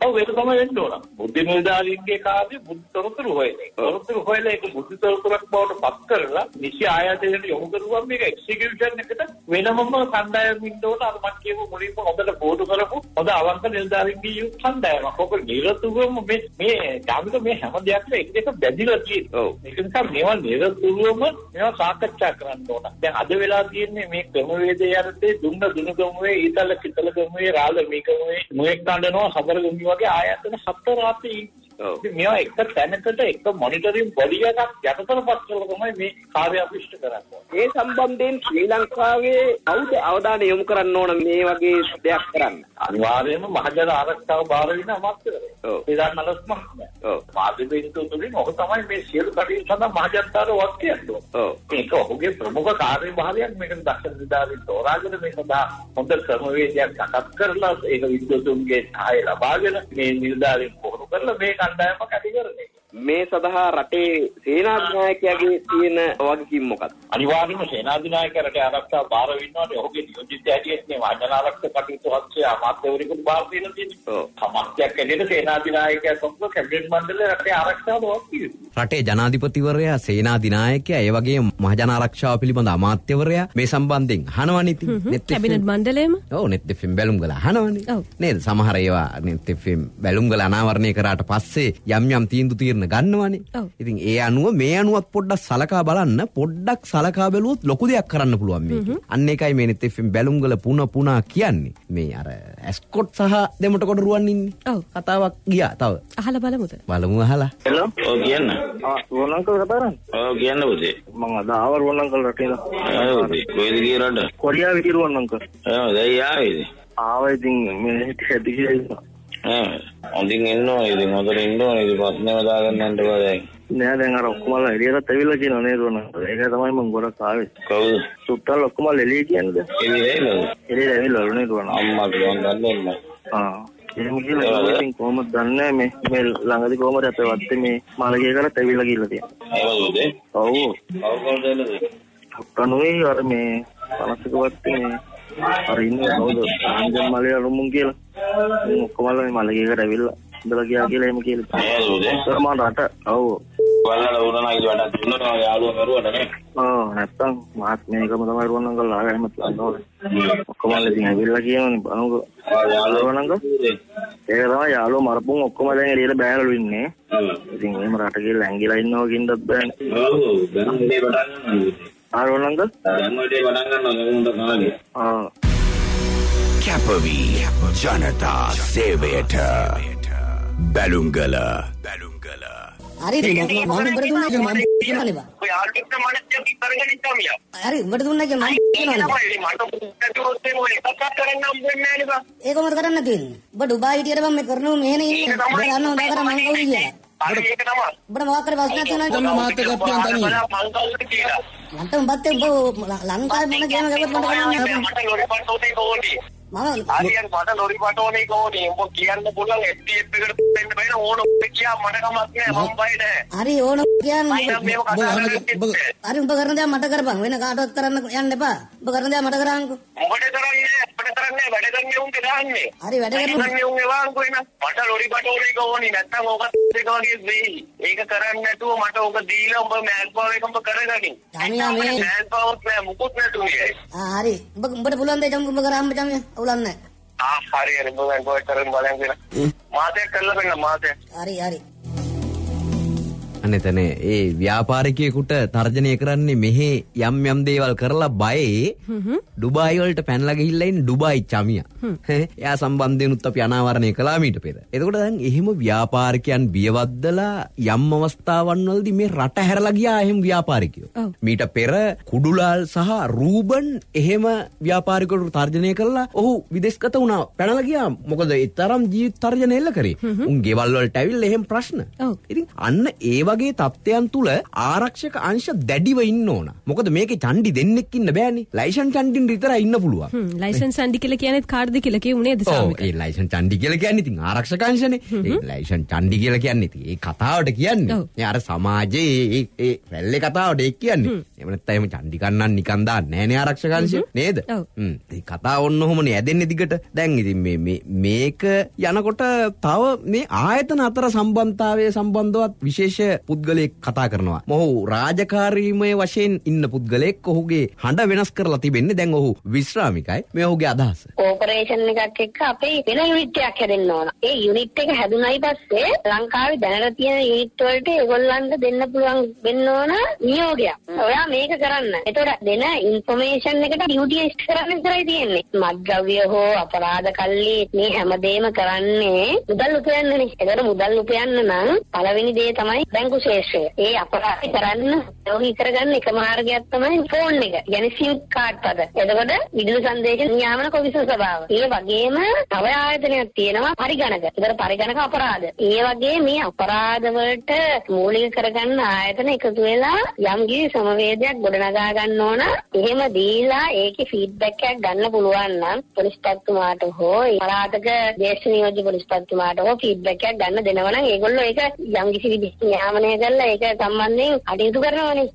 ඔව් ඒක තමයි වෙන්න ඕන. බුද්ධි නිලධාරීන්ගේ කාර්යය තොරතුරු හොයන්නේ. තොරතුරු හොයලා ඒක බුද්ධි තොරතුරක් බවට පත් කරලා නිසි ආයතනයට යොමු කරුවම මේක එක්සිකියුෂන් එකට වෙනමම කණ්ඩායම් ඉන්න ඕන. අර මම කියපු මුලින්ම හොඳට බෝඩු කරපු හොඳ අවංක නිලධාරීන්ගේ කණ්ඩායමක්. ඔක නිරතුරුවම මේ ජාමික මේ හැම දෙයක්ම එක බැඳිලා තියෙනවා. ඒක නිසා මේවා නිරතුරුවම මේවා සාකච්ඡා කරන්න ඕන. දැන් අද වෙලා තියෙන්නේ මේ ක්‍රමවේදය යටතේ දුන්න දුනුගමුවේ ඊතල කිතල ගමුවේ රාළමී ගමුවේ මොෙක් කණ්ඩනවා සබර ගමුවේ වගේ ආයතන 7 8 මේවා එක තැනකට එක මොනිටරින් බොඩි එකක් යටතට පත් කරලා තමයි මේ කාර්ය අපිෂ්ඨ කරන්නේ. ඒ සම්බන්ධයෙන් ශ්‍රී ලංකාවේ කවුද අවධානය යොමු කරන්න ඕන මේ වගේ දෙයක් කරන්න? අනිවාර්යයෙන්ම මහජන ආරක්ෂාව බාර වෙන අමාත්‍යවරයා. ඒ දාන්නලස් මහත්මයා. මාධ්‍යවේදීන්තු තුලින් ඔහු තමයි මේ සියලු කටයුතු සඳහා මහජනතාවට වත් කියන්නේ. ඒක ඔහුගේ ප්‍රමුඛ කාර්යභාරයක්. මේක දක්ෂ නිලධාරීන් තෝරාගෙන මේ සඳහා හොඳ ක්‍රමවේදයක් සකස් කරලා ඒක විද්වතුන්ගේ සහාය ලබාගෙන මේ නිලධාරීන් පුහුණු කරලා මේ කණ්ඩායමක් ඇති කරන්නේ. මේ සඳහා රටේ සේනාධිනායකයාගේ තියෙන වගකීම මොකක්ද? අනිවාර්යයෙන්ම සේනාධිනායකයා රටේ ආරක්ෂාව බාර වෙනවානේ. ඔහුගේ නියෝජිත හැටියට මේ මහජන ආරක්ෂක කටයුතු හස්සේ අමාත්‍යවරයෙකුට බාර දීලා තියෙනවා. සමාජයක් ඇතුළේ සේනාධිනායකයා සම්පූර්ණ කැබිනට් මණ්ඩලයේ රටේ ආරක්ෂාව වගකීම. රටේ ජනාධිපතිවරයා, සේනාධිනායකයා, ඒ වගේම මහජන ආරක්ෂාව පිළිබඳ අමාත්‍යවරයා මේ සම්බන්ධයෙන් අහනවනේ ඉතින්. කැබිනට් මණ්ඩලයේම. ඔව් net FM බැලුම්ගල අහනවනේ. නේද? සමහර ඒවා net FM බැලුම්ගල අනාවරණය කරාට පස්සේ යම් යම් තීන්දුව ගන්නවනේ. ඉතින් ඒ අනුව මේ අනුවත් පොඩ්ඩක් සලකා බලන්න. පොඩ්ඩක් සලකා බැලුවොත් ලොකු දෙයක් කරන්න පුළුවන් මේක. අන්න ඒකයි මේ net FM බැලුම්ගල පුනා කියන්නේ. මේ අර ඇස්කොට් සහ දෙමට කොට රුවන් ඉන්නේ. කතාවක් ගියා තව. අහලා බලමුද? බලමු අහලා. හෙලෝ. ඔව් කියන්න. රුවන්අංකල් කතා කරන්නේ? ඔව් කියන්න පුතේ. මම අද ආව රුවන්අංකල් රටේ ඉඳන්. ඔව් පුතේ. කොහෙද ගියේ රට? කොරියාවේ ගිය රුවන්අංකල්. දැන් ආවේද? ආවා ඉතින් මේ හිටියද කියලා. හොඳින් ඉන්න ඕනේ. ඉතින් හොඳට ඉන්න ඕනේ. ඉතින් ප්‍රශ්නේම දාගන්න යන්න බෑ දැන්. නෑ දැන් අර ඔක්කොමලා එළියට ඇවිල්ලා කියනවා නේද රුවන්අංකල්. ඒක තමයි මම ගොඩක් ආවේ. කවුද? සුත්තල් ඔක්කොමලා එළිය කියන්නේ. එළියට ඇවිල්ලා නේද රුවන්අංකල්. අම්මා ගියන් ගන්න. එහෙම කියලා ඉතින් කොහොමද දන්නේ මේ ළඟදී කොහොමද අපේ වත්තේ මේ මාළගේ කරත් ඇවිල්ලා ගිහලා තියෙනවා. ඒවලුද? ඔව්. කවුරුද එළද? කනුවේ අර මේ 50ක වත්තේ මේ අර ඉන්නේ කවුද? ආන්ජන් මලේ අරුමුන් කියලා. ඔක්කොමලා මේ මාළගේ කර ඇවිල්ලා ඉඳලා ගියා කියලා එහෙම කියලා. ඒවලුද? මම රට. ඔව්. වලලා උනනා ඉත වැඩක් දුන්නා යාළුවා කරුවට නේ. නැත්තම් මාත් මේකම තමයි රුවන්අංකල් ආයෙ එහෙම ගන්නෝනේ. ඔක්කොමලා ඉතින් ඇවිල්ලා කියනවනේ බලමුකෝ. රුවන්අංකල්. ඒක තමයි යාළුවා මරපුන් ඔක්කොම දැන් එළියට බෑලු ඉන්නේ. ඉතින් එහෙම රට ගිහලා ඇංගිලා ඉන්නවා කින්දත් බෑනේ. ඔව් දැන් මේ පටන් ගන්නවා. රුවන්අංකල්. දැන් මේ පටන් ගන්නවා ගමුන්ට කාගේ. කැපවි ජනතා සේවයට බැලුම්ගල. හරි මම උඹට දුන්නා කියලා මම කියනනේ බා. ඔය ආර්ථික මානසික ඉතරගෙන ඉස්සමියා. හරි උඹට දුන්නා කියලා මම කියනනේ. මට උත්තරෝත් මේ එකක් කරන්න හම්බ වෙන්නේ නැහැ නේ බා. ඒක මොකද කරන්න තියෙන්නේ? උඹ ඩුබායි හිටියට මම මේ කරනවා මෙහෙනේ ඉන්නේ. මම දන්නවා උඹ කරා මම කවුද කියලා. හරි ඒක තමයි. උඹට මොකක් කරේ ප්‍රශ්නයක් තියෙනවද? මම මාත් එක්ක අප්පියන් තනියි. මං කවුද කියලා. මන්ට උඹත් උඹ ලංකාවේ මොන ගේම ගමුත් මට කරන්න මට ලොරි පටෝනේ කොහොමද? මම හරියට මට ලොරි පටෝනේ කොහොමද? උඹ කියන්න පුළුවන් STF එකට දෙන්න බෑ ඕන කියා මට කමක් නැහැ මම බය නැහැ. හරි ඕන කියන්නේ හරි උඹ කරන දේ මට කරපන් වෙන කාටවත් කරන්න යන්න එපා. උඹ කරන දේ මට කරාන්කෝ. උඹට කරන්නේ වැඩ කරන්නේ උන්ට දාන්නේ. හරි වැඩ කරන්නේ උන්ගේ වාංකෝ එන. මට ලොරි පටෝනේ කොහොමද? නැත්තම් ඕක එක වගේ වෙයි. ඒක කරන්නේ නැතුව මට ඕක දීලා උඹ මෑන් පාව එක උඹ කරගනින්. ජාමියා මේ මෑන් පාවත් නෑ මුකුත් නැතුනේ. හරි උඹට පුළුවන් දේ උඹ කරාම ජාමියා අවුලක් නැහැ. හරි හරි උඹ ගොඩ කරන් බලන් කියලා. මාතේ කරලා වෙන්න මාතේ. හරි හරි. අනෙතන ඒ ව්‍යාපාරිකයෙකුට තර්ජනය කරන්නේ මෙහි යම් යම් දේවල් කරලා බයේ ඩුබායි වලට පැනලා ගිහිල්ලා ඉන්නේ ඩුබායි චමියා. එයා සම්බන්ධයෙන්ුත් අපි අනාවරණය කළා මීට පෙර. එතකොට දැන් එහෙම ව්‍යාපාරිකයන් බියවද්දලා යම් අවස්ථාවන් වලදී මේ රට හැරලා ගියා එහෙම ව්‍යාපාරිකයෝ. මීට පෙර කුඩුලාල් සහ රූබන් එහෙම ව්‍යාපාරිකවරු තර්ජනය කළා. ඔහු විදේශගත වුණා. පැනලා ගියා. මොකද ඒ තරම් ජීවිත තර්ජන එල්ල කරේ. උන් ගෙවල් වලට ඇවිල්ලා එහෙම ප්‍රශ්න. ඉතින් අන්න ඒ වගේ තත්ත්වයන් තුල ආරක්ෂක අංශ දැඩිව ඉන්න ඕන. මොකද මේකේ චණ්ඩි දෙන්නෙක් ඉන්න බෑනේ. ලයිසන් චණ්ඩින් විතරයි ඉන්න පුළුවන්. ලයිසන් චණ්ඩි කියලා කියන්නේ කාර්ද කියලා කියුනේ නේද සාමික? ඔව් ඒ ලයිසන් චණ්ඩි කියලා කියන්නේ ඉතින් ආරක්ෂක අංශනේ. ඒ ලයිසන් චණ්ඩි කියලා කියන්නේ ඉතින් ඒ කතාවට කියන්නේ. ඒ අර සමාජයේ ඒ රැල්ලේ කතාවට ඒ කියන්නේ. එහෙම නැත්නම් එහෙම චණ්ඩි කන්නන් නිකන් දාන්නේ නෑනේ ආරක්ෂක අංශය නේද? ඒ කතාව ඔන්න ඔහොමනේ ඇදෙන්නේ දිගට. දැන් ඉතින් මේක යනකොට තව මේ ආයතන අතර සම්බන්ධතාවය සම්බන්ධවත් විශේෂ පුද්ගලයෙක් කතා කරනවා. මොහු රාජකාරීමය වශයෙන් ඉන්න පුද්ගලයෙක්. ඔහුගේ හඬ වෙනස් කරලා තිබෙන්නේ. දැන් ඔහු විශ්‍රාමිකයි. මේ ඔහුගේ අදහස. කෝපරේෂන් එකක් එක්ක අපේ වෙන යුනිට් එකක් හැදෙන්න ඕන. ඒ යුනිට් එක හැදුනයි පස්සේ ලංකාවේ දැනට තියෙන යුනිට් වලට ඒගොල්ලන්ට දෙන්න පුළුවන් වෙන්න ඕන නියෝගයක්. ඔයා මේක කරන්න. ඒතකොට දෙන ඉන්ෆර්මේෂන් එකට ඩියුටි ඉෂ්ට කරන්න විතරයි තියෙන්නේ. මත්ද්‍රව්‍ය හෝ අපරාධ කල්ලි මේ හැමදේම කරන්නේ මුදල් උපයන්නනේ. ඒකට මුදල් උපයන්න නම් පළවෙනි දේ තමයි බැංකු ශේෂ්ත්‍රය. ඒ අපරාධ කරන්න යෝගී කරගන්න එක මාර්ගයක් තමයි ෆෝන් එක. يعني SIM කාඩ් පද. එතකොට විදුලි සංදේශ නියාමන කොමිසම සභාව. ඒ වගේම තව ආයතනයක් තියෙනවා පරිගණක. ඒතර පරිගණක අපරාධ. ඒ වගේ මේ අපරාධ වලට මූලික කරගන්න ආයතන එකතු වෙලා යම් කිසි සමවේදයක් ගොඩනගා ගන්න ඕන. එහෙම දීලා ඒකේ ෆීඩ්බැක් එකක් ගන්න පුළුවන් නම් පොලිස්පතිතුමාට හෝ පළාතක දේශ නියෝජ්‍ය පොලිස්පතිතුමාට හෝ ෆීඩ්බැක් එකක් ගන්න දෙනවා නම් ඒගොල්ලෝ ඒක යම් කිසි විදිහට නියාමනය කරලා ඒක සම්බන්ධයෙන් කටයුතු කරනවානේ.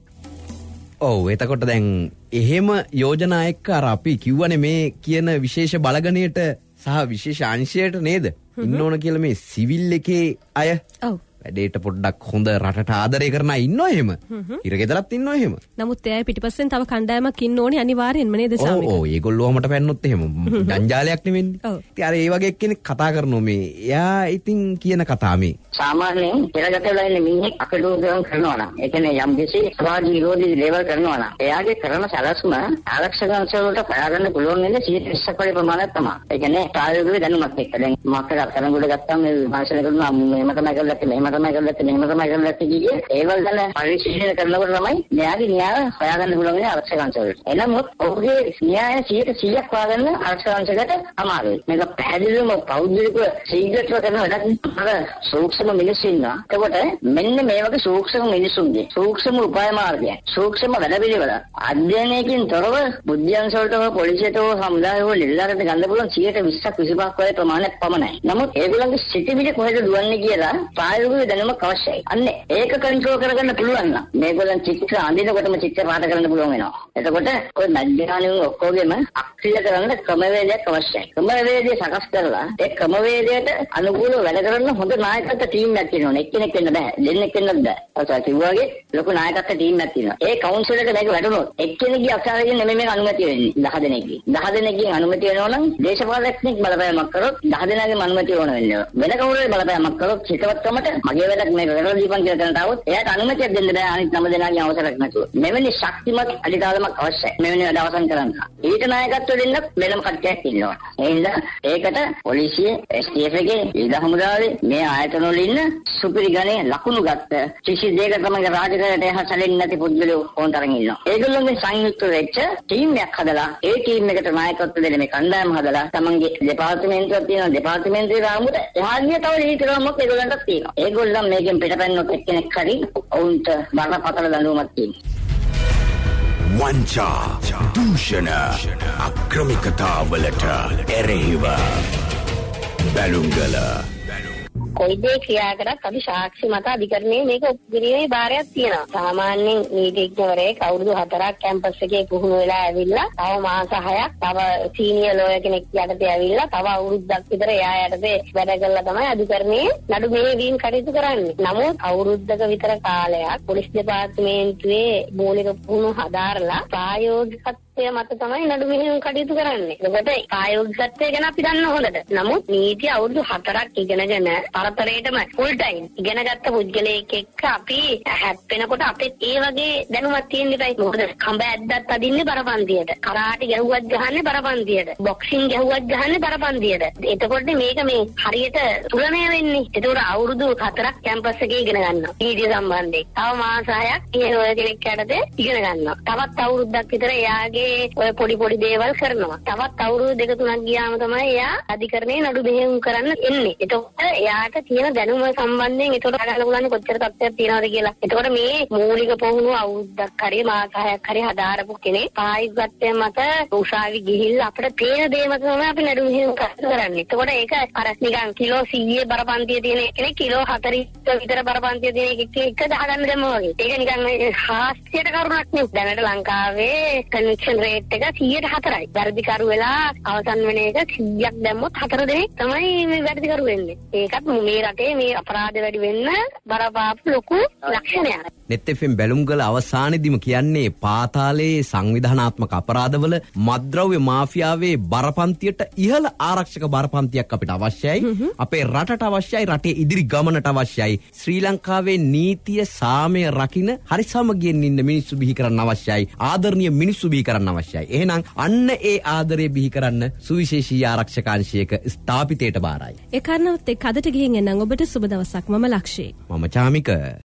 ඔව් එතකොට දැන් එහෙම යෝජනා එක්ක අර අපි කිව්වනේ මේ කියන විශේෂ බලගණයට සහ විශේෂ අංශයට නේද ඉන්න ඕන කියලා මේ සිවිල් එකේ අය. ඔව් වැඩේට පොඩ්ඩක් හොඳ රටට ආදරය කරන අය ඉන්නෝ එහෙම. ඉරගෙදරත් ඉන්නෝ එහෙම. නමුත් එයා පිටිපස්සෙන් තව කණ්ඩායමක් ඉන්න ඕනේ අනිවාර්යෙන්ම නේද සාමික? ඔව් ඒගොල්ලෝ අපට පැන්නොත් එහෙම ජංජාලයක් නෙවෙන්නේ. ඉතින් අර ඒ වගේ කෙනෙක් කතා කරනවා මේ. එයා ඉතින් කියන කතා මේ. සාමාන්‍යයෙන් පෙරගත වෙලා ඉන්න මිනිහෙක් අකටුවම් කරනවා නම් ඒ කියන්නේ යම් කිසි සමාජ විරෝධී දේවල් කරනවා නම් එයාගේ කරන සැලැස්ම ආරක්ෂක අංශ වලට හොයාගන්න පුළුවන් වෙන්නේ 120ක් වගේ ප්‍රමාණයක් තමයි. ඒ කියන්නේ ප්‍රායෝගික දැනුමක් එක්ක. දැන් මොකක්ද කරනකොට ගත්තාම මේ විමර්ශනය කරනවා මෙහෙම තමයි කරලා තියෙන්නේ මෙහෙම තමයි කරලා තියෙන්නේ මෙහෙම තමයි කරලා තියෙන්නේ ඒවල් ගැන පරිශීලනය කරනකොට තමයි මෙයාගේ න්‍යාය හොයාගන්න පුළුවන් වෙන්නේ ආරක්ෂක අංශ වලට. එනමුත් ඔහුගේ න්‍යාය 100%ක් හොයාගන්න ආරක්ෂක අංශකට අමාරුයි. මේක පැහැදිලිවම පෞද්ගලික ශීඝ්‍රත්ව කරන වැඩක්. අර සූක්ෂම මිනිස්සු ඉන්නවා. එතකොට මෙන්න මේ වගේ සූක්ෂම මිනිසුන්ගේ සූක්ෂම උපාය මාර්ගය සූක්ෂම වැඩපිළිවෙල අධ්‍යයනයකින් තොරව බුද්ධ්‍යංශ වලට පොලිසියට සමුදාය වල නිලධාරීන්ට ගන්න පුළුවන් 120ක් 25ක් වගේ ප්‍රමාණයක් පමණයි. නමුත් ඒගොල්ලන්ගේ සිටිවිලි කොහෙද දුවන්නේ කියලා ප්‍රායෝගික දැනුමක් අවශ්‍යයි. අන්න ඒක කන්ට්‍රෝල් කරගන්න පුළුවන් නම් මේගොල්ලන් චිත්‍ර අඳිනකොටම චිත්‍ර පාට කරන්න පුළුවන් වෙනවා. එතකොට ඔය මැඩ්ඩානුන් ඔක්කොගෙම අක්‍රිය කරන්න ක්‍රමවේදයක් අවශ්‍යයි. ක්‍රමවේදය සකස් කරලා ඒ ක්‍රමවේදයට අනුකූලව වැඩ කරන හොඳ නායකත්ව ටීම් එකක් තියෙනවා. එක්කෙනෙක් වෙන්න බෑ. දෙන්නෙක් වෙන්නත් බෑ. ඔතන කිව්වාගේ ලොකු නායකත්ව ටීම් එකක් තියෙනවා. ඒ කවුන්සිල් එකට මේක වැඩුණොත් එක්කෙනෙක්ගේ අක්ෂරයෙන් නෙමෙයි මේක අනුමැතිය වෙන්නේ. 10 දෙනෙක්ගේ. 10 දෙනෙක්ගෙන් අනුමැතිය වෙනවා නම් දේශපාලනඥයෙක් බලපෑමක් කරොත් 10 දෙනාගේම අනුමැතිය ඕන වෙන්නේ. වෙන කවුරුහරි බලපෑමක් කරොත් හිතවත්කමට මගේ වැඩක් මේක කරලා දීපන් කියලා දැනට આવොත් එයාට අනුමැතියක් දෙන්න බෑ අනිත් 9 දෙනාගේ අවසරයක් නැතුව. මෙවැනි ශක්තිමත් අධිකාරමක් අවශ්‍යයි. මෙවැනි වැඩ අවසන් කරන්න. ඊට නායකත්ව දෙන්න වෙනම කට්ටියක් ඉන්නවා. ඒ නිසා ඒකට පොලිසිය STF එකේ ඊට හමුදාවේ මේ ආයතන වල ඉන්න සුපිරි ගණේ ලකුණු ගත්ත කිසි දෙයක තමයි රාජකාරියට හැසලෙන්නේ නැති පුද්ගලයෝ ඕන තරම් ඉන්නවා. ඒගොල්ලෝගේ සංයුක්ත වෙච්ච ටීම් එකක් හදලා ඒ ටීම් එකට නායකත්ව දෙන්න මේ කණ්ඩායම හදලා තමන්ගේ දෙපාර්තමේන්තුවක් තියෙනවා. දෙපාර්තමේන්තුවේ රාමුවට එහාගිය තව නීතිරාමයක් ඒගොල්ලන්ට තියෙනවා. ඒගොල්ලන් මේකෙන් පිටපැන්නොත් එක්කෙනෙක් හරි ඔවුන්ට බරපතල දඬුවමක් තියෙනවා. වංචා දූෂණ අක්‍රමිකතාවලට එරෙහිව බැලුම්ගල කොයි දේ ක්‍රියා කරත් අපි සාක්ෂි මත අධිකරණයේ මේක ඔප්පුකිරීමේ භාරයක් තියෙනවා. සාමාන්‍යයෙන් නීතිඥවරයෙක් අවුරුදු 4ක් කැම්පස් එකේ පුහුණු වෙලා ඇවිල්ලා තව මාස 6ක් තව සීනියර් ලෝයර් කෙනෙක් යටතේ ඇවිල්ලා තව අවුරුද්දක් විතර එයා යටතේ වැඩ කළා තමයි අධිකරණයේ නඩු මෙහෙයවීම කටයුතු කරන්නේ. නමුත් අවුරුද්දක විතර කාලයක් පොලිස් දෙපාර්තමේන්තුවේ මූලික පුහුණු හදාරලා ප්‍රායෝගිකත්වය මත තමයි නඩු මෙහෙයවීම කටයුතු කරන්නේ. ඒකට ප්‍රායෝගිකත්වය ගැන අපි දන්න හොඳට. නමුත් නීති අවුරුදු 4ක් ඉගෙනගෙන පරතරයටම ෆුල් ටයිම් ඉගෙන ගත්ත පුද්ගලයෙක් එක්ක අපි හැප්පෙනකොට අපිත් ඒ වගේ දැනුමක් තියෙන්න ඉබයි. මොකද කඹ ඇද්දත් අදින්නේ බරපන්තියට. කරාටි ගැහුවත් ගහන්නේ බරපන්තියට. බොක්සින් ගැහුවත් ගහන්නේ බරපන්තියට. එතකොට මේක මේ හරියට තුලණය වෙන්නේ. ඒතකොට අවුරුදු 4ක් කැම්පස් එකේ ඉගෙන ගන්නවා. නීතිය සම්බන්ධයෙන්. තව මාස 6ක් ඒ ඔය කෙනෙක් යටතේ ඉගෙන ගන්නවා. තවත් අවුරුද්දක් විතර එයාගේ ඔය පොඩි දේවල් කරනවා. තවත් අවුරුදු 2-3ක් ගියාම තමයි එයා අධිකරණේ නඩු මෙහෙයුම් කරන්න එන්නේ. එතකොට එයාට තියෙන දැනුම සම්බන්ධයෙන් එතකොට ගන්න පුළුවන් කොච්චර තත්ත්වයක් තියෙනවද කියලා. එතකොට මේ මූලික පුහුණුව අවුරුද්දක් හරි මාස 6ක් හරි හදාරපු කෙනෙක් පායිගත්තේ මත උසාවි ගිහිල්ලා අපිට පේන දේ මත තමයි අපි නඩු මෙහෙයුම් කරන්නේ. එතකොට ඒක අර නිකන් කිලෝ 100 බරපන්තිය තියෙන කෙනෙක් කිලෝ 40 විතර බරපන්තිය තියෙන එක දාගන්න දැම්මා වගේ. ඒක නිකන් හාස්‍යයට කරුණක් නෙවෙයි. දැනට ලංකාවේ කන්වික්ෂන් රේට් එක 104යි. වැරදිකරු වෙලා අවසන් වෙන එක 100ක් දැම්මොත් 4 දෙනෙක් තමයි මේ වැරදිකරු වෙන්නේ. ඒකත් මේ රටේ මේ අපරාධ වැඩි වෙන්න බරපාපු ලොකු ලක්ෂණයක්. net fm බැලුම්ගල අවසානයේදීම කියන්නේ පාතාලයේ සංවිධානාත්මක අපරාධවල මත්ද්‍රව්‍ය මාෆියාවේ බරපන්තියට ඉහළ ආරක්ෂක බරපන්තියක් අපිට අවශ්‍යයි. අපේ රටට අවශ්‍යයි, රටේ ඉදිරි ගමනට අවශ්‍යයි. ශ්‍රී ලංකාවේ නීතිය සාමය රකින්න හරි සමගියෙන් ඉන්න මිනිස්සු බිහි කරන්න අවශ්‍යයි. ආදරණීය මිනිස්සු බිහි කරන්න අවශ්‍යයි. එහෙනම් අන්න ඒ ආදරය බිහි කරන්න සුවිශේෂී ආරක්ෂකාංශයක ස්ථාපිතයට බාරයි. ඒ කාරණාවත් එක්ක අදට ගිහින් එන්නම්. ඔබට සුබ දවසක්. මම ලක්ෂේ. මම චාමික.